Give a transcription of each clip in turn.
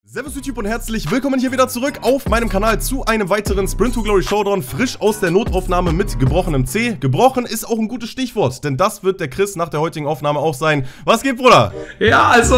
Servus YouTube und herzlich willkommen hier wieder zurück auf meinem Kanal zu einem weiteren Sprint to Glory Showdown, frisch aus der Notaufnahme mit gebrochenem C. Gebrochen ist auch ein gutes Stichwort, denn das wird der Chris nach der heutigen Aufnahme auch sein. Was geht, Bruder? Ja, also,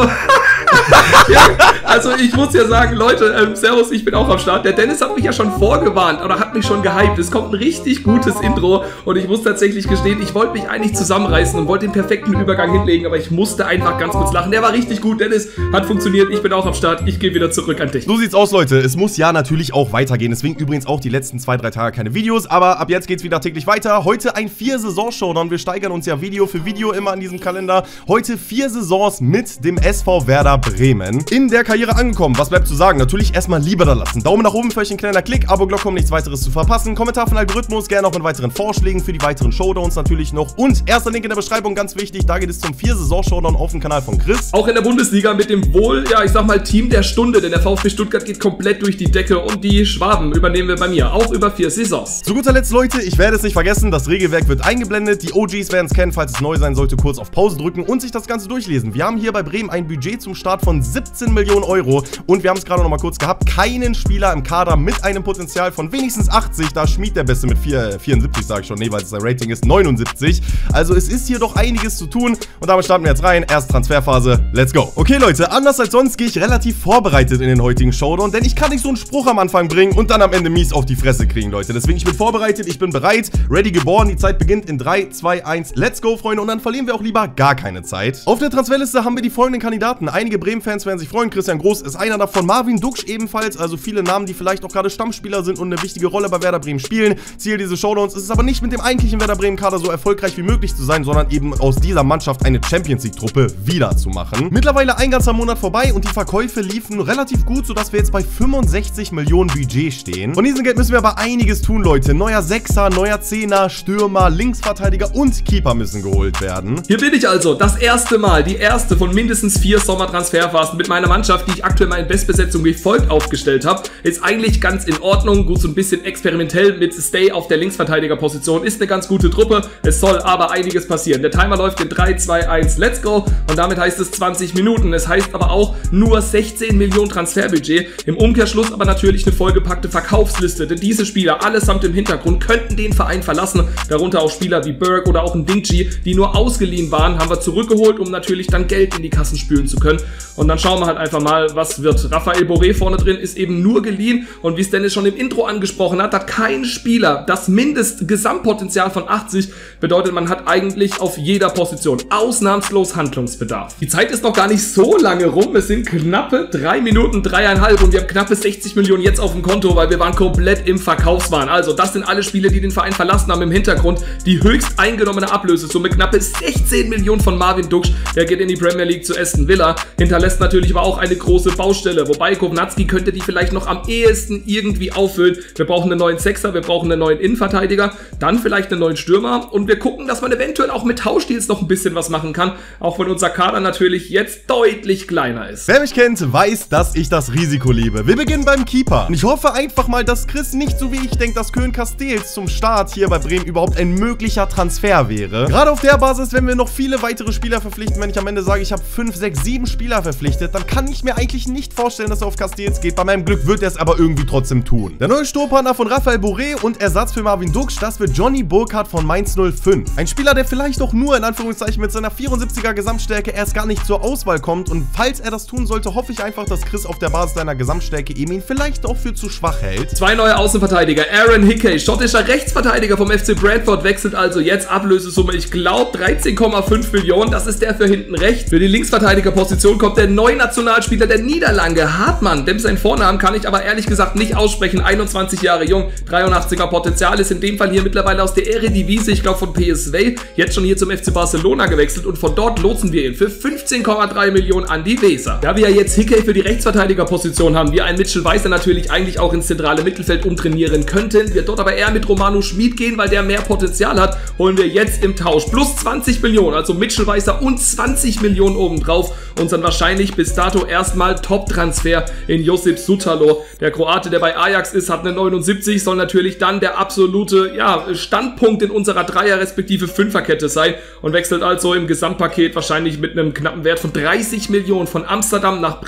ich muss ja sagen, Leute, servus, ich bin auch am Start. Der Dennis hat mich ja schon vorgewarnt oder hat mich schon gehypt. Es kommt ein richtig gutes Intro und ich muss tatsächlich gestehen, ich wollte mich eigentlich zusammenreißen und wollte den perfekten Übergang hinlegen, aber ich musste einfach ganz kurz lachen. Der war richtig gut, Dennis, hat funktioniert, ich bin auch am Start, ich gehe wieder zurück an dich. So sieht's aus, Leute. Es muss ja natürlich auch weitergehen. Deswegen übrigens auch die letzten 2-3 Tage keine Videos. Aber ab jetzt geht's wieder täglich weiter. Heute ein 4-Saison-Showdown. Wir steigern uns ja Video für Video immer in diesem Kalender. Heute 4 Saisons mit dem SV Werder Bremen. In der Karriere angekommen. Was bleibt zu sagen? Natürlich erstmal lieber da lassen. Daumen nach oben für euch, ein kleiner Klick. Abo-Glocke, um nichts weiteres zu verpassen. Kommentar von Algorithmus. Gerne auch mit weiteren Vorschlägen für die weiteren Showdowns natürlich noch. Und erster Link in der Beschreibung, ganz wichtig. Da geht es zum 4-Saison-Showdown auf dem Kanal von Chris. Auch in der Bundesliga mit dem wohl, ja, ich sag mal, Team der Stunde. Denn der VfB Stuttgart geht komplett durch die Decke und die Schwaben übernehmen wir bei mir, auch über 4 Saisons. Zu guter Letzt, Leute, ich werde es nicht vergessen, das Regelwerk wird eingeblendet, die OGs werden es kennen, falls es neu sein sollte, kurz auf Pause drücken und sich das Ganze durchlesen. Wir haben hier bei Bremen ein Budget zum Start von 17 Millionen Euro und wir haben es gerade noch mal kurz gehabt, keinen Spieler im Kader mit einem Potenzial von wenigstens 80, da Schmied der Beste mit 74, sage ich schon, nee, weil es sein Rating ist, 79. Also es ist hier doch einiges zu tun und damit starten wir jetzt rein, erst Transferphase, let's go. Okay, Leute, anders als sonst gehe ich relativ vorbereitet in den heutigen Showdown, denn ich kann nicht so einen Spruch am Anfang bringen und dann am Ende mies auf die Fresse kriegen, Leute. Deswegen, ich bin vorbereitet, ich bin bereit, ready geboren, die Zeit beginnt in 3, 2, 1, let's go, Freunde, und dann verlieren wir auch lieber gar keine Zeit. Auf der Transferliste haben wir die folgenden Kandidaten. Einige Bremen-Fans werden sich freuen, Christian Groß ist einer davon, Marvin Duksch ebenfalls, also viele Namen, die vielleicht auch gerade Stammspieler sind und eine wichtige Rolle bei Werder Bremen spielen. Ziel dieses Showdowns ist es aber nicht, mit dem eigentlichen Werder Bremen-Kader so erfolgreich wie möglich zu sein, sondern eben aus dieser Mannschaft eine Champions-League-Truppe wiederzumachen. Mittlerweile ein ganzer Monat vorbei und die Verkäufe liefen relativ gut, sodass wir jetzt bei 65 Millionen Budget stehen. Von diesem Geld müssen wir aber einiges tun, Leute. Neuer Sechser, neuer Zehner, Stürmer, Linksverteidiger und Keeper müssen geholt werden. Hier bin ich also, das erste Mal, die erste von mindestens 4 Sommertransferphasen mit meiner Mannschaft, die ich aktuell mal in Bestbesetzung wie folgt aufgestellt habe. Ist eigentlich ganz in Ordnung, gut, so ein bisschen experimentell mit Stay auf der Linksverteidigerposition. Ist eine ganz gute Truppe, es soll aber einiges passieren. Der Timer läuft in 3, 2, 1, let's go und damit heißt es 20 Minuten. Es heißt aber auch nur 16 Millionen Transferbudget. Im Umkehrschluss aber natürlich eine vollgepackte Verkaufsliste, denn diese Spieler allesamt im Hintergrund könnten den Verein verlassen, darunter auch Spieler wie Berg oder auch ein Dingchi, die nur ausgeliehen waren, haben wir zurückgeholt, um natürlich dann Geld in die Kassen spülen zu können. Und dann schauen wir halt einfach mal, was wird. Raphael Boré vorne drin ist eben nur geliehen und wie es Dennis schon im Intro angesprochen hat, hat kein Spieler das Mindestgesamtpotenzial von 80, bedeutet man hat eigentlich auf jeder Position ausnahmslos Handlungsbedarf. Die Zeit ist noch gar nicht so lange rum, es sind knappe 3 Minuten, 3,5 und wir haben knappe 60 Millionen jetzt auf dem Konto, weil wir waren komplett im Verkaufswahn. Also das sind alle Spieler, die den Verein verlassen haben im Hintergrund. Die höchst eingenommene Ablösesumme, knappe 16 Millionen von Marvin Duksch, der geht in die Premier League zu Aston Villa, hinterlässt natürlich aber auch eine große Baustelle, wobei Kovnatski könnte die vielleicht noch am ehesten irgendwie auffüllen. Wir brauchen einen neuen Sechser, wir brauchen einen neuen Innenverteidiger, dann vielleicht einen neuen Stürmer und wir gucken, dass man eventuell auch mit Tauschdeals noch ein bisschen was machen kann, auch wenn unser Kader natürlich jetzt deutlich kleiner ist. Wer mich kennt, weiß, dass ich das Risiko liebe. Wir beginnen beim Keeper. Und ich hoffe einfach mal, dass Chris nicht so wie ich denkt, dass Köln Castells zum Start hier bei Bremen überhaupt ein möglicher Transfer wäre. Gerade auf der Basis, wenn wir noch viele weitere Spieler verpflichten, wenn ich am Ende sage, ich habe 5, 6, 7 Spieler verpflichtet, dann kann ich mir eigentlich nicht vorstellen, dass er auf Castells geht. Bei meinem Glück wird er es aber irgendwie trotzdem tun. Der neue Sturmpartner von Raphael Boré und Ersatz für Marvin Duksch, das wird Johnny Burkhardt von Mainz 05. Ein Spieler, der vielleicht auch nur in Anführungszeichen mit seiner 74er Gesamtstärke erst gar nicht zur Auswahl kommt und falls er das tun sollte, hoffe ich einfach, dass Chris auf der Basis seiner Gesamtstärke eben ihn vielleicht auch für zu schwach hält. 2 neue Außenverteidiger. Aaron Hickey, schottischer Rechtsverteidiger vom FC Bradford, wechselt also jetzt Ablösesumme, ich glaube 13,5 Millionen, das ist der für hinten rechts. Für die Linksverteidigerposition kommt der neue Nationalspieler der Niederlande, Hartmann, dem seinen Vornamen kann ich aber ehrlich gesagt nicht aussprechen, 21 Jahre jung, 83er Potenzial, ist in dem Fall hier mittlerweile aus der Eredivisie, ich glaube von PSV, jetzt schon hier zum FC Barcelona gewechselt und von dort lotsen wir ihn für 15,3 Millionen an die Weser. Da wir ja jetzt Hickey für die Rechtsverteidigerposition haben, wir einen Mitchell Weiser natürlich eigentlich auch ins zentrale Mittelfeld umtrainieren könnten, wir dort aber eher mit Romano Schmid gehen, weil der mehr Potenzial hat, holen wir jetzt im Tausch plus 20 Millionen, also Mitchell Weiser und 20 Millionen obendrauf, unseren wahrscheinlich bis dato erstmal Top-Transfer in Josip Sutalo. Der Kroate, der bei Ajax ist, hat eine 79, soll natürlich dann der absolute Standpunkt in unserer Dreier- respektive Fünferkette sein und wechselt also im Gesamtpaket wahrscheinlich mit einem knappen Wert von 30 Millionen von Amsterdam nach Bremen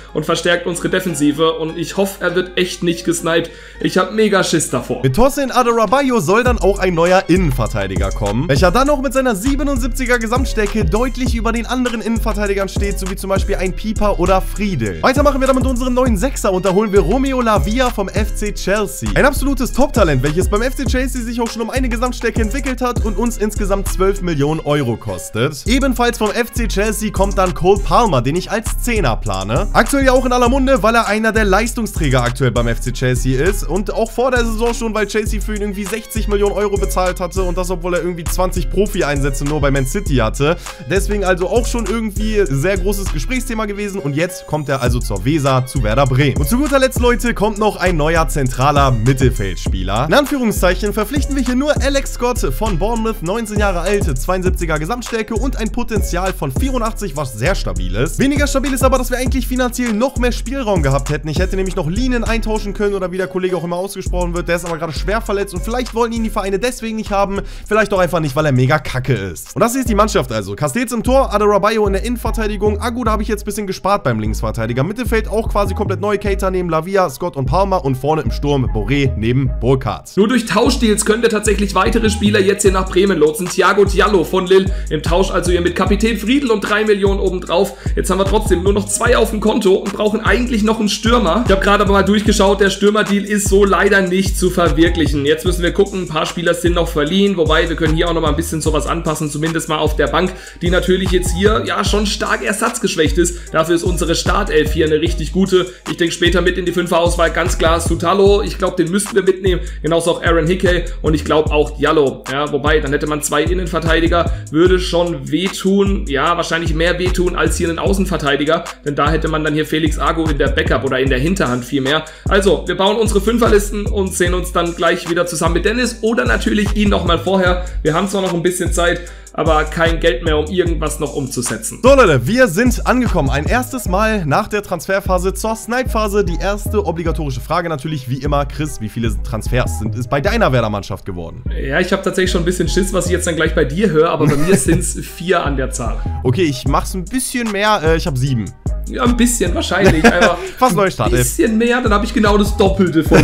und verstärkt unsere Defensive. Und ich hoffe, er wird echt nicht gesniped. Ich habe mega Schiss davor. Mit Tosin Adarabioyo soll dann auch ein neuer Innenverteidiger kommen, welcher dann auch mit seiner 77er Gesamtstärke deutlich über den anderen Innenverteidigern steht, so wie zum Beispiel ein Pieper oder Friedel. Weiter machen wir dann mit unserem neuen Sechser und da holen wir Romeo Lavia vom FC Chelsea. Ein absolutes Top-Talent, welches beim FC Chelsea sich auch schon um eine Gesamtstärke entwickelt hat und uns insgesamt 12 Millionen Euro kostet. Ebenfalls vom FC Chelsea kommt dann Cole Palmer, den ich als Zehner plane. Aktuell ja auch in aller Munde, weil er einer der Leistungsträger aktuell beim FC Chelsea ist und auch vor der Saison schon, weil Chelsea für ihn irgendwie 60 Millionen Euro bezahlt hatte und das, obwohl er irgendwie 20 Profi-Einsätze nur bei Man City hatte. Deswegen also auch schon irgendwie sehr großes Gesprächsthema gewesen und jetzt kommt er also zur Weser, zu Werder Bremen. Und zu guter Letzt, Leute, kommt noch ein neuer zentraler Mittelfeldspieler. In Anführungszeichen verpflichten wir hier nur Alex Scott von Bournemouth, 19 Jahre alt, 72er Gesamtstärke und ein Potenzial von 84, was sehr stabil ist. Weniger stabil ist aber, dass wir eigentlich finanziell noch mehr Spielraum gehabt hätten. Ich hätte nämlich noch Linen eintauschen können oder wie der Kollege auch immer ausgesprochen wird. Der ist aber gerade schwer verletzt und vielleicht wollen ihn die Vereine deswegen nicht haben. Vielleicht auch einfach nicht, weil er mega kacke ist. Und das ist die Mannschaft also. Castells im Tor, Adarabioyo in der Innenverteidigung. Agu, da habe ich jetzt ein bisschen gespart beim Linksverteidiger. Mittelfeld auch quasi komplett neu. Keita neben Lavia, Scott und Palmer und vorne im Sturm Boré neben Burkhardt. Nur durch Tauschdeals können wir tatsächlich weitere Spieler jetzt hier nach Bremen lotsen. Thiago Diallo von Lille im Tausch also hier mit Kapitän Friedel und 3 Millionen obendrauf. Jetzt haben wir trotzdem nur noch 2 auf dem Konto und brauchen eigentlich noch einen Stürmer. Ich habe gerade aber mal durchgeschaut, der Stürmerdeal ist so leider nicht zu verwirklichen. Jetzt müssen wir gucken, ein paar Spieler sind noch verliehen, wobei wir können hier auch noch mal ein bisschen sowas anpassen, zumindest mal auf der Bank, die natürlich jetzt hier ja schon stark ersatzgeschwächt ist. Dafür ist unsere Startelf hier eine richtig gute. Ich denke später mit in die 5er-Auswahl ganz klar Soutalo. Ich glaube, den müssten wir mitnehmen. Genauso auch Aaron Hickey und ich glaube auch Diallo. Ja, wobei, dann hätte man 2 Innenverteidiger, würde schon wehtun. Ja, wahrscheinlich mehr wehtun als hier einen Außenverteidiger, denn da hätte man dann hier Felix Agu in der Backup oder in der Hinterhand vielmehr. Also, wir bauen unsere 5er-Listen und sehen uns dann gleich wieder zusammen mit Dennis oder natürlich ihn nochmal vorher. Wir haben zwar noch ein bisschen Zeit, aber kein Geld mehr, um irgendwas noch umzusetzen. So Leute, wir sind angekommen. Ein erstes Mal nach der Transferphase zur Snipe-Phase. Die erste obligatorische Frage natürlich wie immer. Chris, wie viele Transfers sind es bei deiner Werder-Mannschaft geworden? Ja, ich habe tatsächlich schon ein bisschen Schiss, was ich jetzt dann gleich bei dir höre, aber bei mir sind es 4 an der Zahl. Okay, ich mach's ein bisschen mehr. Ich habe 7. Ja, ein bisschen wahrscheinlich. Fast Neustart. Ein bisschen mehr, dann habe ich genau das Doppelte von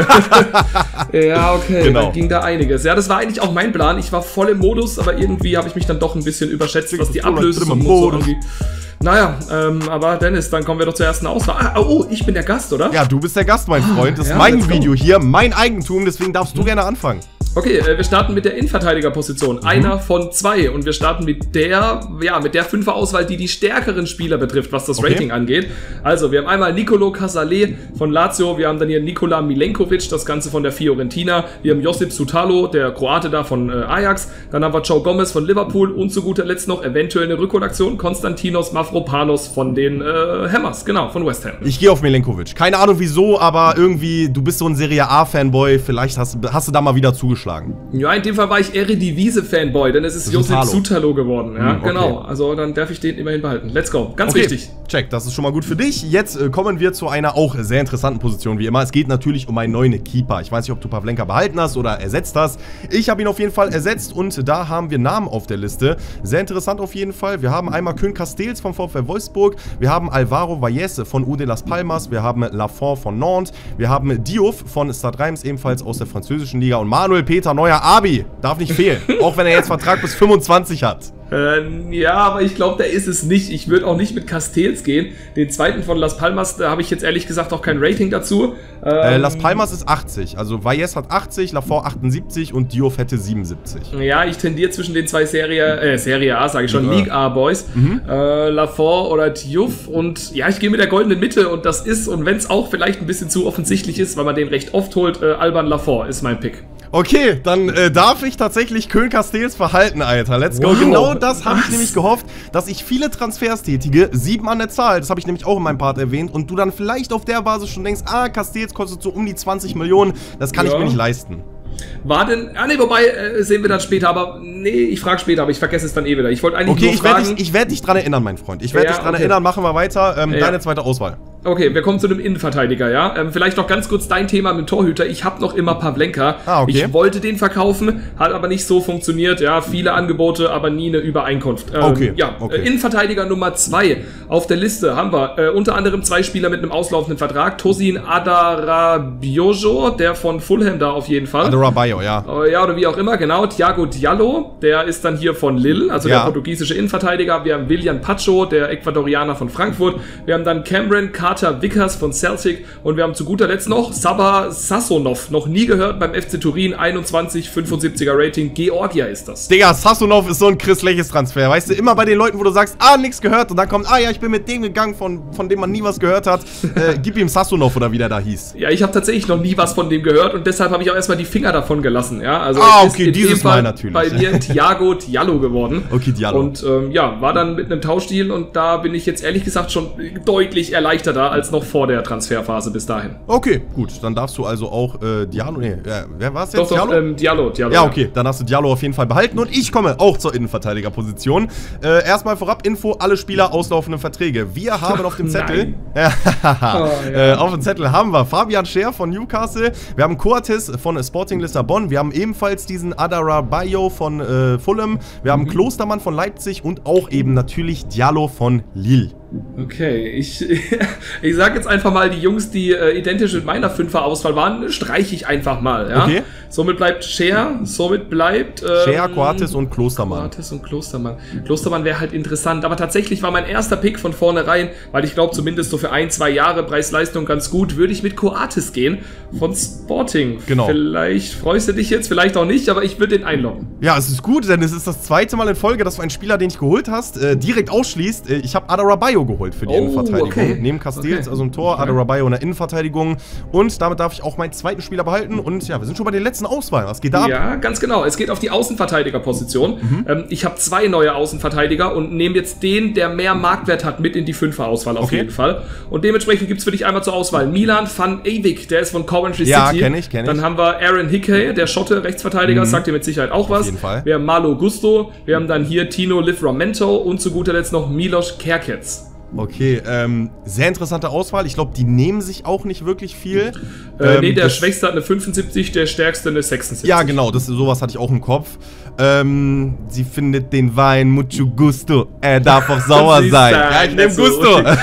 dir. Ja, okay, genau. Dann ging da einiges. Ja, das war eigentlich auch mein Plan. Ich war voll im Modus, aber irgendwie habe ich mich dann doch ein bisschen überschätzt, was die Ablösesummen so angeht. Naja, aber Dennis, dann kommen wir doch zur ersten Auswahl. Oh, ich bin der Gast, oder? Ja, du bist der Gast, mein Freund. Das ist mein Video hier, mein Eigentum, deswegen darfst du gerne anfangen. Okay, wir starten mit der Innenverteidigerposition. Einer von 2. Und wir starten mit der 5er-Auswahl, die die stärkeren Spieler betrifft, was das Rating angeht. Also, wir haben einmal Nicolo Casale von Lazio. Wir haben dann hier Nikola Milenkovic, das Ganze von der Fiorentina. Wir haben Josip Soutalo, der Kroate da von Ajax. Dann haben wir Joe Gomez von Liverpool. Und zu guter Letzt noch eventuell eine Rückholaktion. Konstantinos Mavropanos von den Hammers, genau, von West Ham. Ich gehe auf Milenkovic. Keine Ahnung wieso, aber irgendwie, du bist so ein Serie A-Fanboy. Vielleicht hast du da mal wieder zugeschlagen. Ja, in dem Fall war ich Eredivisie-Fanboy, denn es ist Josip Soutalo geworden. Ja, okay. Genau. Also dann darf ich den immerhin behalten. Let's go. Ganz wichtig. Check, das ist schon mal gut für dich. Jetzt kommen wir zu einer auch sehr interessanten Position, wie immer. Es geht natürlich um einen neuen Keeper. Ich weiß nicht, ob du Pavlenka behalten hast oder ersetzt hast. Ich habe ihn auf jeden Fall ersetzt und da haben wir Namen auf der Liste. Sehr interessant auf jeden Fall. Wir haben einmal Koen Castells vom VfL Wolfsburg. Wir haben Alvaro Valles von UD Las Palmas. Wir haben Lafont von Nantes. Wir haben Diouf von Stade Reims, ebenfalls aus der französischen Liga. Und Manuel Peter Neuer Abi. Darf nicht fehlen. Auch wenn er jetzt Vertrag bis 25 hat. Ja, aber ich glaube, der ist es nicht. Ich würde auch nicht mit Castells gehen. Den zweiten von Las Palmas, da habe ich jetzt ehrlich gesagt auch kein Rating dazu. Las Palmas ist 80. Also Valles hat 80, Lafont 78 und Diouf hätte 77. Ja, ich tendiere zwischen den zwei Serie A, sage ich schon, League A Boys. Lafont oder Diouf. Und ja, ich gehe mit der goldenen Mitte und das ist, und wenn es auch vielleicht ein bisschen zu offensichtlich ist, weil man den recht oft holt, Alban Lafont ist mein Pick. Okay, dann darf ich tatsächlich Koen Castells verhalten, Alter. Let's go. Wow. Genau das habe ich nämlich gehofft, dass ich viele Transfers tätige. 7 an der Zahl, das habe ich nämlich auch in meinem Part erwähnt. Und du dann vielleicht auf der Basis schon denkst, Castells kostet so um die 20 Millionen. Das kann ich mir nicht leisten. War denn, wobei, sehen wir dann später, aber nee, ich frage später, aber ich vergesse es dann wieder. Ich wollte eigentlich nur fragen. Ich werde dich dran erinnern, mein Freund. Ich werde dich dran erinnern, machen wir weiter. Deine zweite Auswahl. Okay, wir kommen zu einem Innenverteidiger, ja. Vielleicht noch ganz kurz dein Thema mit dem Torhüter. Ich habe noch immer Pavlenka. Okay. Ich wollte den verkaufen, hat aber nicht so funktioniert. Ja, viele Angebote, aber nie eine Übereinkunft. Okay. Innenverteidiger Nummer 2 auf der Liste haben wir unter anderem 2 Spieler mit einem auslaufenden Vertrag. Tosin Adarabiojo, der von Fulham da auf jeden Fall. Adarabiojo, ja. Ja, oder wie auch immer, genau. Thiago Diallo, der ist dann hier von Lille, also der portugiesische Innenverteidiger. Wir haben Willian Pacho, der Ecuadorianer von Frankfurt. Wir haben dann Cameron Carter Vickers von Celtic und wir haben zu guter Letzt noch Saba Sassonov, noch nie gehört beim FC Turin, 21,75er Rating, Georgia ist das. Digga, Sassonov ist so ein Chris Leches Transfer, weißt du, immer bei den Leuten, wo du sagst, nichts gehört und dann kommt, ja, ich bin mit dem gegangen, von dem man nie was gehört hat, gib ihm Sassonov oder wie der da hieß. Ja, ich habe tatsächlich noch nie was von dem gehört und deshalb habe ich auch erstmal die Finger davon gelassen, ja. Also okay, dieses Mal natürlich. Bei mir Thiago Diallo geworden. Okay, Diallo. Und war dann mit einem Tauschdeal und da bin ich jetzt ehrlich gesagt schon deutlich erleichterter als noch vor der Transferphase bis dahin. Okay, gut. Dann darfst du also auch Diallo, wer war es jetzt? Diallo. Ja, okay. Dann hast du Diallo auf jeden Fall behalten und ich komme auch zur Innenverteidigerposition. Erstmal vorab Info, alle Spieler auslaufende Verträge. Wir haben auf dem Zettel, auf dem Zettel haben wir Fabian Schär von Newcastle, wir haben Coates von Sporting Lissabon, wir haben ebenfalls diesen Adarabiojo von Fulham, wir haben Klostermann von Leipzig und auch eben natürlich Diallo von Lille. Okay, ich sag jetzt einfach mal, die Jungs, die identisch mit meiner 5er-Auswahl waren, streiche ich einfach mal. Ja? Okay. Somit bleibt Schär, Schär, Coates und Klostermann. Klostermann wäre halt interessant, aber tatsächlich war mein erster Pick von vornherein, weil ich glaube, zumindest so für 1-2 Jahre Preis-Leistung ganz gut, würde ich mit Coates gehen von Sporting. Genau. Vielleicht freust du dich jetzt, vielleicht auch nicht, aber ich würde den einloggen. Ja, es ist gut, denn es ist das zweite Mal in Folge, dass du einen Spieler, den ich geholt hast, direkt ausschließt. Ich habe Adarabiojo geholt für die Innenverteidigung. Okay. Neben Castells, also ein Tor, Adarabiojo in der Innenverteidigung. Und damit darf ich auch meinen zweiten Spieler behalten. Und ja, wir sind schon bei den letzten Auswahlen. Was geht da ab? Ja, ganz genau. Es geht auf die Außenverteidigerposition. Ich habe 2 neue Außenverteidiger und nehme jetzt den, der mehr Marktwert hat, mit in die 5er-Auswahl auf jeden Fall. Und dementsprechend gibt es für dich einmal zur Auswahl Milan van Ewijk, der ist von Coventry City. Ja, kenn ich. Dann haben wir Aaron Hickey, der Schotte, Rechtsverteidiger, sagt dir mit Sicherheit auch was. Auf jeden Fall. Wir haben Malo Gusto, wir haben dann hier Tino Livramento und zu guter Letzt noch Milos Kerkez. Okay, sehr interessante Auswahl. Ich glaube, die nehmen sich auch nicht wirklich viel. Nee, der Schwächste hat eine 75, der Stärkste eine 76. Ja, genau, sowas hatte ich auch im Kopf. Sie findet den Wein mucho gusto. Er darf auch sauer sein. Ja, ich nehme Gusto. Okay.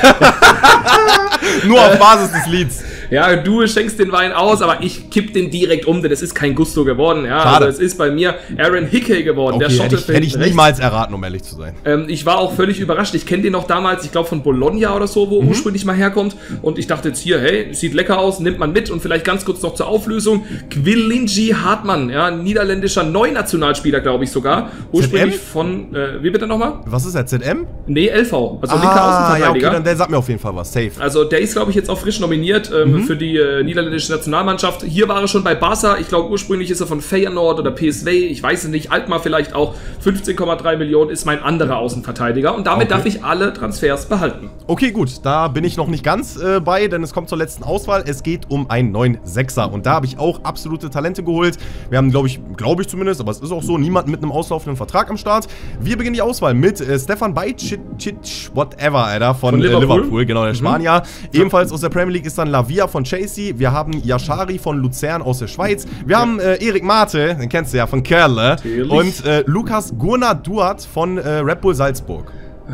Nur auf Basis des Lieds. Ja, du schenkst den Wein aus, aber ich kipp den direkt um, denn es ist kein Gusto geworden. Ja, schade. Also es ist bei mir Aaron Hickey geworden. Okay, der Schotte hätte ich niemals erraten, um ehrlich zu sein. Ich war auch völlig überrascht. Ich kenne den noch damals, ich glaube von Bologna oder so, wo ursprünglich mal herkommt. Und ich dachte jetzt hier, hey, sieht lecker aus, nimmt man mit. Und vielleicht ganz kurz noch zur Auflösung. Quilinci Hartmann, ja, niederländischer Neunationalspieler, glaube ich sogar. Ursprünglich ZM? von, wie bitte nochmal? Was ist der, ZM? Nee, LV, also linker Außenverteidiger. Ja, okay, dann der sagt mir auf jeden Fall was, safe. Also der ist, glaube ich, jetzt auch frisch nominiert für die niederländische Nationalmannschaft. Hier war er schon bei Barca. Ich glaube, ursprünglich ist er von Feyenoord oder PSV. Ich weiß es nicht. Alkmaar vielleicht auch. 15,3 Millionen ist mein anderer Außenverteidiger. Und damit darf ich alle Transfers behalten. Okay, gut. Da bin ich noch nicht ganz bei, denn es kommt zur letzten Auswahl. Es geht um einen neuen Sechser. Und da habe ich auch absolute Talente geholt. Wir haben, glaube ich zumindest, aber es ist auch so, niemanden mit einem auslaufenden Vertrag am Start. Wir beginnen die Auswahl mit Stefan Bajcic, whatever, Alter, von Liverpool. Genau, der Spanier. Ebenfalls aus der Premier League ist dann Lavia von Chelsea. Wir haben Yashari von Luzern aus der Schweiz. Wir haben Erik Mate, den kennst du ja, von Kerle. Und Lukas Gurna-Duat von Red Bull Salzburg.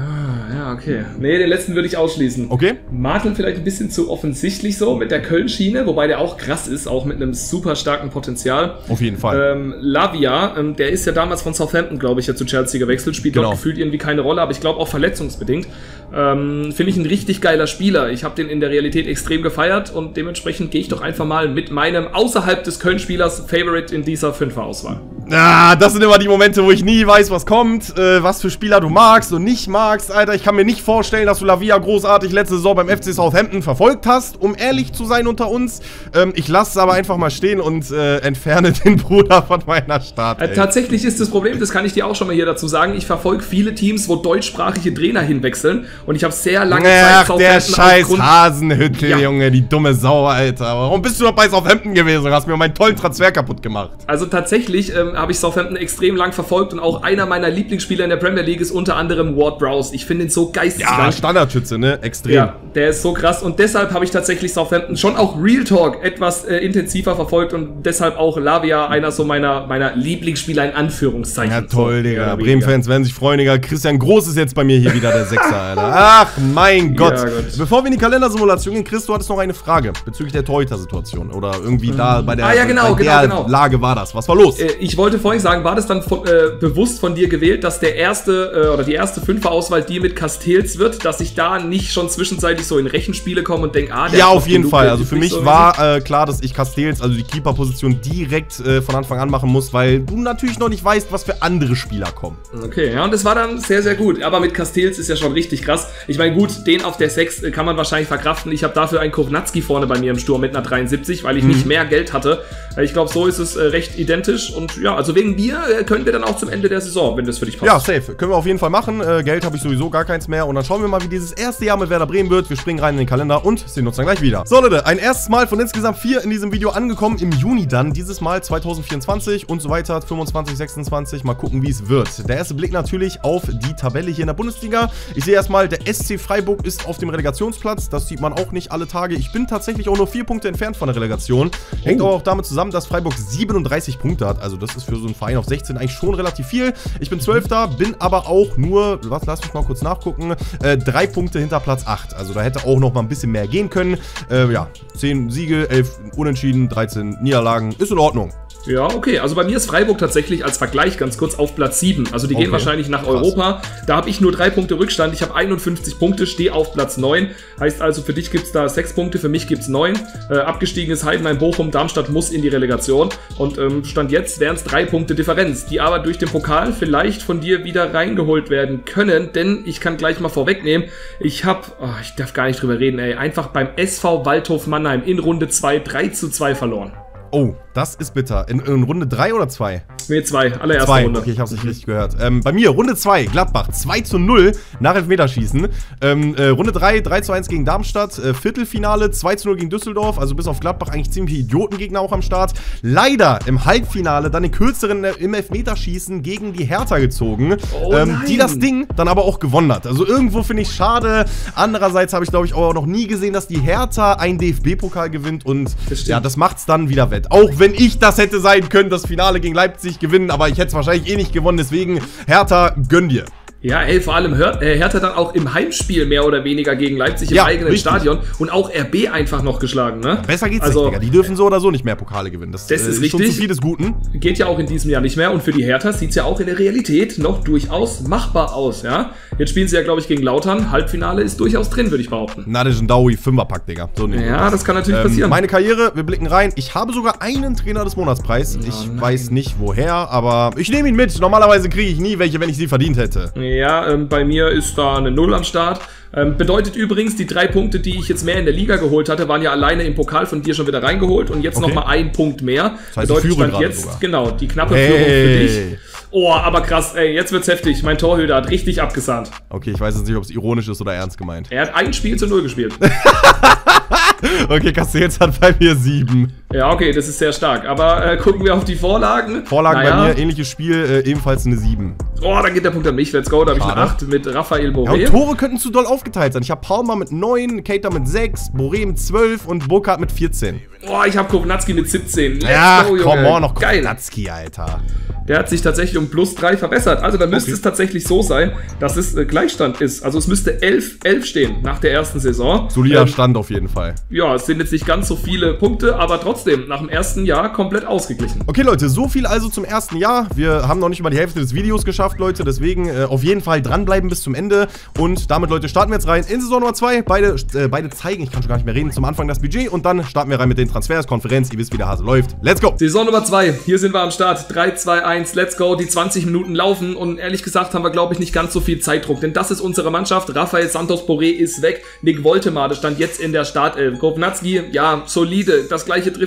Ja, okay. Nee, den letzten würde ich ausschließen. Okay. Martel vielleicht ein bisschen zu offensichtlich so mit der Köln-Schiene, wobei der auch krass ist, auch mit einem super starken Potenzial. Auf jeden Fall. Lavia, der ist ja damals von Southampton, glaube ich, ja zu Chelsea gewechselt, spielt dort gefühlt irgendwie keine Rolle, aber ich glaube auch verletzungsbedingt. Finde ich ein richtig geiler Spieler. Ich habe den in der Realität extrem gefeiert und dementsprechend gehe ich doch einfach mal mit meinem außerhalb des Köln-Spielers Favorite in dieser 5er-Auswahl. Ah, das sind immer die Momente, wo ich nie weiß, was kommt, was für Spieler du magst und nicht magst. Alter, ich kann mir nicht vorstellen, dass du Lavia großartig letzte Saison beim FC Southampton verfolgt hast, um ehrlich zu sein unter uns. Ich lasse es aber einfach mal stehen und entferne den Bruder von meiner Stadt. Tatsächlich ist das Problem, das kann ich dir auch schon mal hier dazu sagen, ich verfolge viele Teams, wo deutschsprachige Trainer hinwechseln und ich habe sehr lange Zeit Southampton der scheiß Hasenhüttel, Junge, die dumme Sau, Alter. Warum bist du noch bei Southampton gewesen und hast mir meinen tollen Transfer kaputt gemacht? Also tatsächlich habe ich Southampton extrem lang verfolgt und auch einer meiner Lieblingsspieler in der Premier League ist unter anderem Ward-Prowse. Ich finde ihn so geisteskrank. Ja, Standardschütze, ne? Extrem. Ja, der ist so krass und deshalb habe ich tatsächlich Southampton schon auch Real Talk etwas intensiver verfolgt und deshalb auch Lavia, einer so meiner Lieblingsspieler in Anführungszeichen. Ja, toll, Digga. Bremen-Fans werden sich freuen, Digga. Christian Groß ist jetzt bei mir hier wieder der Sechser, Alter. Ach, mein Gott. Ja, Gott. Bevor wir in die Kalendersimulation gehen, Chris, du hattest noch eine Frage bezüglich der Torhüter-Situation oder irgendwie da bei der, genau. Lage war das. Was war los? Ich wollte vorhin sagen, war das dann bewusst von dir gewählt, dass der erste oder die erste Fünfer-Auswahl die mit Castells wird, dass ich da nicht schon zwischenzeitlich so in Rechenspiele komme und denke, der ja, auf jeden Fall. Also für mich so war klar, dass ich Castells, also die Keeper-Position direkt von Anfang an machen muss, weil du natürlich noch nicht weißt, was für andere Spieler kommen. Okay, ja, und das war dann sehr, sehr gut. Aber mit Castells ist ja schon richtig krass. Ich meine, gut, den auf der 6 kann man wahrscheinlich verkraften. Ich habe dafür einen Kovnatski vorne bei mir im Sturm mit einer 73, weil ich nicht mehr Geld hatte. Ich glaube, so ist es recht identisch. Und ja, also wegen mir können wir dann auch zum Ende der Saison, wenn das für dich passt. Ja, safe. Können wir auf jeden Fall machen. Geld habe ich sowieso gar keins mehr. Und dann schauen wir mal, wie dieses erste Jahr mit Werder Bremen wird. Wir springen rein in den Kalender und sehen uns dann gleich wieder. So, Leute, ein erstes Mal von insgesamt 4 in diesem Video angekommen. Im Juni dann. Dieses Mal 2024 und so weiter. 25, 26. Mal gucken, wie es wird. Der erste Blick natürlich auf die Tabelle hier in der Bundesliga. Ich sehe erstmal, der SC Freiburg ist auf dem Relegationsplatz. Das sieht man auch nicht alle Tage. Ich bin tatsächlich auch nur 4 Punkte entfernt von der Relegation. Hängt aber auch damit zusammen, dass Freiburg 37 Punkte hat. Also das ist für so einen Verein auf 16 eigentlich schon relativ viel. Ich bin 12. bin aber auch nur, lass mich mal kurz nachgucken, 3 Punkte hinter Platz 8. Also da hätte auch noch mal ein bisschen mehr gehen können. Ja, 10 Siege, 11 Unentschieden, 13 Niederlagen. Ist in Ordnung. Ja, okay. Also bei mir ist Freiburg tatsächlich als Vergleich ganz kurz auf Platz 7. Also die gehen wahrscheinlich nach Europa. Da habe ich nur 3 Punkte Rückstand. Ich habe 51 Punkte, stehe auf Platz 9. Heißt also, für dich gibt es da 6 Punkte, für mich gibt es 9. Abgestiegen ist Heidenheim, Bochum, Darmstadt muss in die Relegation. Und Stand jetzt wären es 3 Punkte Differenz, die aber durch den Pokal vielleicht von dir wieder reingeholt werden können. Denn ich kann gleich mal vorwegnehmen, ich darf gar nicht drüber reden, einfach beim SV Waldhof Mannheim in Runde 2 3:2 verloren. Oh, das ist bitter. In Runde 3 oder 2? Nee, 2. Allererste Runde. Okay, ich hab's nicht richtig gehört. Bei mir, Runde 2, Gladbach, 2:0 nach Elfmeterschießen. Runde 3, 3:1 gegen Darmstadt. Viertelfinale, 2:0 gegen Düsseldorf. Also bis auf Gladbach eigentlich ziemlich Idiotengegner auch am Start. Leider im Halbfinale dann den kürzeren im Elfmeterschießen gegen die Hertha gezogen. Die das Ding dann aber auch gewonnen hat. Also irgendwo finde ich schade. Andererseits habe ich, glaube ich, auch noch nie gesehen, dass die Hertha einen DFB-Pokal gewinnt. Und ja, das macht's dann wieder wett. Auch wenn ich das hätte sein können, das Finale gegen Leipzig gewinnen, aber ich hätte es wahrscheinlich eh nicht gewonnen, deswegen Hertha, gönn dir. Ja, ey, vor allem Hertha dann auch im Heimspiel mehr oder weniger gegen Leipzig im eigenen Stadion und auch RB einfach noch geschlagen, ne? Besser geht's nicht, Digga. Die dürfen so oder so nicht mehr Pokale gewinnen. Das ist richtig. Schon zu viel des Guten. Geht ja auch in diesem Jahr nicht mehr und für die Hertha sieht's ja auch in der Realität noch durchaus machbar aus, ja? Jetzt spielen sie ja, glaube ich, gegen Lautern. Halbfinale ist durchaus drin, würde ich behaupten. Nadezhdaoui, 5er-Pack, Digga. So ja, das kann natürlich passieren. Meine Karriere, wir blicken rein. Ich habe sogar einen Trainer des Monatspreis. Ich weiß nicht woher, aber ich nehme ihn mit. Normalerweise kriege ich nie welche, wenn ich sie verdient hätte. Ja, bei mir ist da eine 0 am Start. Bedeutet übrigens, die 3 Punkte, die ich jetzt mehr in der Liga geholt hatte, waren ja alleine im Pokal von dir schon wieder reingeholt und jetzt nochmal 1 Punkt mehr. Das heißt, bedeutet, Stand jetzt, sogar. Genau, die knappe Führung für dich. Oh, aber krass, ey, jetzt wird's heftig. Mein Torhüter hat richtig abgesahnt. Okay, ich weiß jetzt nicht, ob es ironisch ist oder ernst gemeint. Er hat ein Spiel zu 0 gespielt. Okay, Castells hat bei mir 7. Ja, okay, das ist sehr stark. Aber gucken wir auf die Vorlagen. Vorlagen bei mir, ähnliches Spiel, ebenfalls eine 7. Oh, dann geht der Punkt an mich. Let's go. Da habe ich eine 8 mit Raphael Boré. Ja, und Tore könnten zu doll aufgeteilt sein. Ich habe Palmer mit 9, Keita mit 6, Boré mit 12 und Burkhardt mit 14. Oh, ich habe Kovnatski mit 17. Let's go, Junge. Komm on, noch Kovnatski, Alter. Der hat sich tatsächlich um +3 verbessert. Also da müsste es tatsächlich so sein, dass es Gleichstand ist. Also es müsste 11 stehen nach der ersten Saison. Solider Stand auf jeden Fall. Ja, es sind jetzt nicht ganz so viele Punkte, aber trotzdem nach dem ersten Jahr komplett ausgeglichen. Okay, Leute, so viel also zum ersten Jahr. Wir haben noch nicht mal die Hälfte des Videos geschafft, Leute. Deswegen auf jeden Fall dranbleiben bis zum Ende. Und damit, Leute, starten wir jetzt rein in Saison Nummer 2. Beide zeigen, ich kann schon gar nicht mehr reden, zum Anfang das Budget. Und dann starten wir rein mit den Transfers, Konferenz. Ihr wisst, wie der Hase läuft. Let's go! Saison Nummer 2. Hier sind wir am Start. 3, 2, 1, let's go. Die 20 Minuten laufen. Und ehrlich gesagt haben wir, glaube ich, nicht ganz so viel Zeitdruck. Denn das ist unsere Mannschaft. Rafael Santos Boré ist weg. Nick Woltemade stand jetzt in der Startelf. Kovnatski, ja, solide. Das gleiche trifft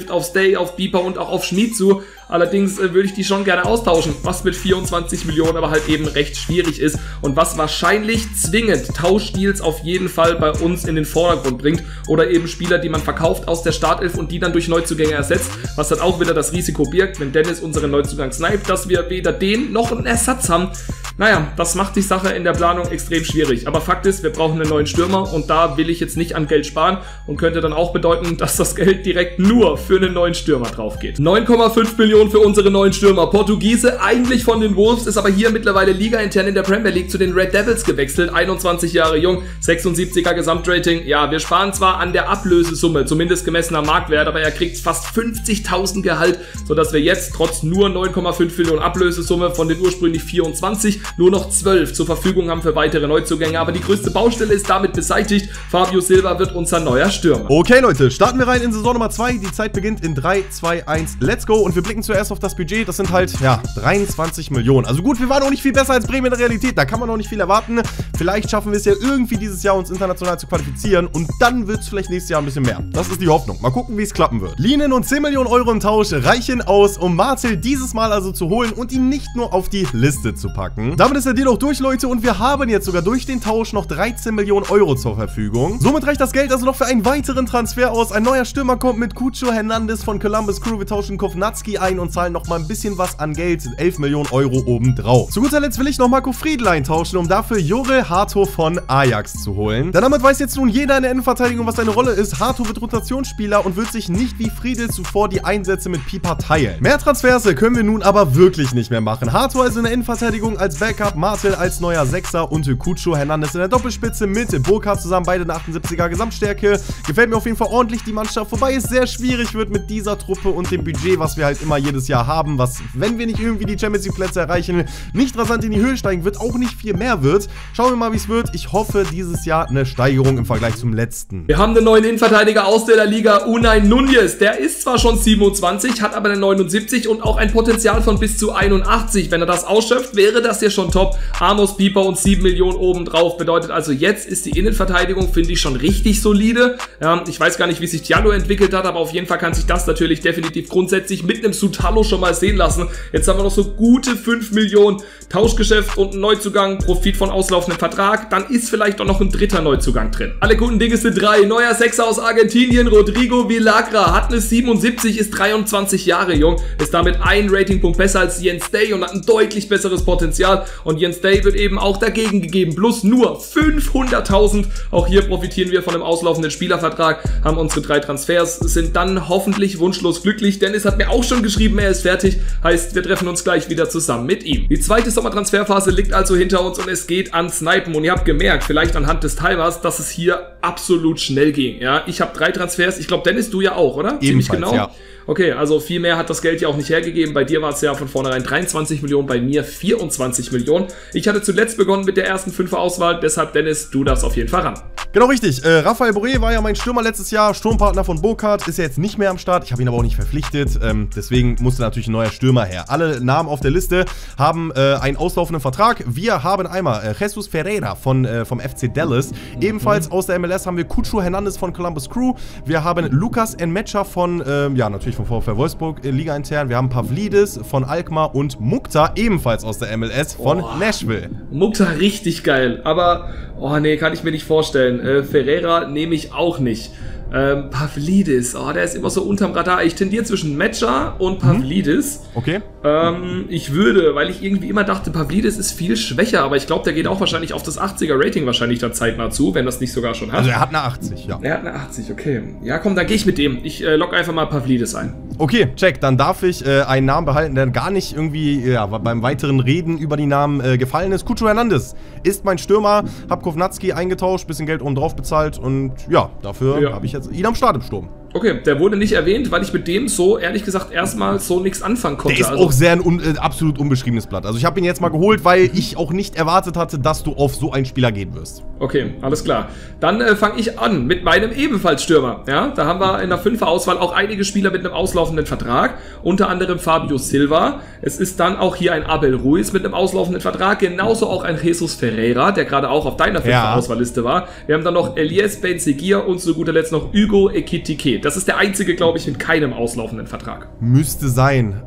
trifft auf Stay, auf Beeper und auch auf Shimizu. Allerdings würde ich die schon gerne austauschen, was mit 24 Millionen aber halt eben recht schwierig ist und was wahrscheinlich zwingend Tauschdeals auf jeden Fall bei uns in den Vordergrund bringt oder eben Spieler, die man verkauft aus der Startelf und die dann durch Neuzugänge ersetzt, was dann auch wieder das Risiko birgt, wenn Dennis unseren Neuzugang sniped, dass wir weder den noch einen Ersatz haben. Naja, das macht die Sache in der Planung extrem schwierig. Aber Fakt ist, wir brauchen einen neuen Stürmer und da will ich jetzt nicht an Geld sparen und könnte dann auch bedeuten, dass das Geld direkt nur für einen neuen Stürmer drauf geht. 9,5 Millionen für unsere neuen Stürmer. Portugiese, eigentlich von den Wolves, ist aber hier mittlerweile ligaintern in der Premier League zu den Red Devils gewechselt. 21 Jahre jung, 76er Gesamtrating. Ja, wir sparen zwar an der Ablösesumme, zumindest gemessen am Marktwert, aber er kriegt fast 50.000 Gehalt, sodass wir jetzt trotz nur 9,5 Millionen Ablösesumme von den ursprünglich 24 nur noch 12 zur Verfügung haben für weitere Neuzugänge. Aber die größte Baustelle ist damit beseitigt. Fabio Silva wird unser neuer Stürmer. Okay, Leute, starten wir rein in Saison Nummer 2. Die Zeit beginnt in 3, 2, 1, let's go. Und wir blicken zuerst auf das Budget. Das sind halt, ja, 23 Millionen. Also gut, wir waren auch nicht viel besser als Bremen in der Realität. Da kann man auch nicht viel erwarten. Vielleicht schaffen wir es ja irgendwie dieses Jahr, uns international zu qualifizieren. Und dann wird es vielleicht nächstes Jahr ein bisschen mehr. Das ist die Hoffnung. Mal gucken, wie es klappen wird. Linen und 10 Millionen Euro im Tausch reichen aus, um Marcel dieses Mal also zu holen und ihn nicht nur auf die Liste zu packen. Damit ist der Deal auch durch, Leute. Und wir haben jetzt sogar durch den Tausch noch 13 Millionen Euro zur Verfügung. Somit reicht das Geld also noch für einen weiteren Transfer aus. Ein neuer Stürmer kommt mit Cucho Hernandez von Columbus Crew. Wir tauschen Kovnatski ein und zahlen nochmal ein bisschen was an Geld. 11 Millionen Euro obendrauf. Zu guter Letzt will ich noch Marco Friedl eintauschen, um dafür Jure Hato von Ajax zu holen. Denn damit weiß jetzt nun jeder in der Innenverteidigung, was seine Rolle ist. Hato wird Rotationsspieler und wird sich nicht wie Friedl zuvor die Einsätze mit Pieper teilen. Mehr Transfers können wir nun aber wirklich nicht mehr machen. Hato also in der Innenverteidigung als Backup, Marcel als neuer Sechser und Cucho Hernandez in der Doppelspitze mit Burkhardt zusammen, beide eine 78er Gesamtstärke. Gefällt mir auf jeden Fall ordentlich die Mannschaft, wobei es sehr schwierig wird mit dieser Truppe und dem Budget, was wir halt immer jedes Jahr haben, was, wenn wir nicht irgendwie die Champions League Plätze erreichen, nicht rasant in die Höhe steigen wird, auch nicht viel mehr wird. Schauen wir mal, wie es wird. Ich hoffe, dieses Jahr eine Steigerung im Vergleich zum letzten. Wir haben einen neuen Innenverteidiger aus der Liga, Unai Núñez. Der ist zwar schon 27, hat aber eine 79 und auch ein Potenzial von bis zu 81. Wenn er das ausschöpft, wäre das hier schon top. Amos Pieper und 7 Millionen obendrauf. Bedeutet also, jetzt ist die Innenverteidigung, finde ich, schon richtig solide. Ja, ich weiß gar nicht, wie sich Diallo entwickelt hat, aber auf jeden Fall kann sich das natürlich definitiv grundsätzlich mit einem Sutalo schon mal sehen lassen. Jetzt haben wir noch so gute 5 Millionen Tauschgeschäft und einen Neuzugang, Profit von auslaufendem Vertrag. Dann ist vielleicht auch noch ein dritter Neuzugang drin. Alle guten Dinge sind 3. Neuer Sechser aus Argentinien, Rodrigo Villagra, hat eine 77, ist 23 Jahre jung, ist damit ein Ratingpunkt besser als Jens Day und hat ein deutlich besseres Potenzial. Und Jens Day wird eben auch dagegen gegeben. Plus nur 500.000. Auch hier profitieren wir von einem auslaufenden Spielervertrag, haben unsere 3 Transfers, sind dann hoffentlich wunschlos glücklich. Dennis hat mir auch schon geschrieben, er ist fertig. Heißt, wir treffen uns gleich wieder zusammen mit ihm. Die zweite Sommertransferphase liegt also hinter uns und es geht ans Snipen. Und ihr habt gemerkt, vielleicht anhand des Timers, dass es hier absolut schnell ging. Ja, ich habe 3 Transfers. Ich glaube, Dennis, du ja auch, oder? Ebenfalls, ziemlich genau. Ja. Okay, also viel mehr hat das Geld ja auch nicht hergegeben. Bei dir war es ja von vornherein 23 Millionen, bei mir 24 Millionen. Ich hatte zuletzt begonnen mit der ersten 5er-Auswahl, deshalb Dennis, du darfst auf jeden Fall ran. Genau richtig. Rafael Boré war ja mein Stürmer letztes Jahr, Sturmpartner von Burkhardt, ist ja jetzt nicht mehr am Start. Ich habe ihn aber auch nicht verpflichtet, deswegen musste natürlich ein neuer Stürmer her. Alle Namen auf der Liste haben einen auslaufenden Vertrag. Wir haben einmal Jesus Ferreira vom FC Dallas. Ebenfalls aus der MLS haben wir Cucho Hernandez von Columbus Crew. Wir haben Lukas Enmecha von, ja natürlich vom VfL Wolfsburg, Liga intern. Wir haben Pavlidis von Alkmaar und Mukhtar, ebenfalls aus der MLS von Nashville. Mukhtar richtig geil, aber, oh nee, kann ich mir nicht vorstellen. Ferreira nehme ich auch nicht. Pavlidis, oh, der ist immer so unterm Radar. Ich tendiere zwischen Mecha und Pavlidis. Okay. Ich würde, weil ich irgendwie immer dachte, Pavlidis ist viel schwächer, aber ich glaube, der geht auch wahrscheinlich auf das 80er Rating wahrscheinlich da zeitnah zu, wenn das nicht sogar schon hat. Also er hat eine 80, ja. Er hat eine 80, okay. Ja, komm, dann gehe ich mit dem. Ich logge einfach mal Pavlidis ein. Okay, check. Dann darf ich einen Namen behalten, der gar nicht irgendwie beim weiteren Reden über die Namen gefallen ist. Cucho Hernandez ist mein Stürmer. Hab Kovnatski eingetauscht, bisschen Geld oben drauf bezahlt und ja, dafür habe ich jetzt ihn am Start im Sturm. Okay, der wurde nicht erwähnt, weil ich mit dem so, ehrlich gesagt, erstmal so nichts anfangen konnte. Der ist auch sehr ein absolut unbeschriebenes Blatt. Also ich habe ihn jetzt mal geholt, weil ich auch nicht erwartet hatte, dass du auf so einen Spieler gehen wirst. Okay, alles klar. Dann fange ich an mit meinem ebenfalls Stürmer. Ja, da haben wir in der 5er-Auswahl auch einige Spieler mit einem auslaufenden Vertrag. Unter anderem Fabio Silva. Es ist dann auch hier ein Abel Ruiz mit einem auslaufenden Vertrag. Genauso auch ein Jesus Ferreira, der gerade auch auf deiner 5er-Auswahlliste war. Wir haben dann noch Elias Benzeguir und zu guter Letzt noch Hugo Ekitike. Sané. Das ist der einzige, glaube ich, mit keinem auslaufenden Vertrag. Müsste sein.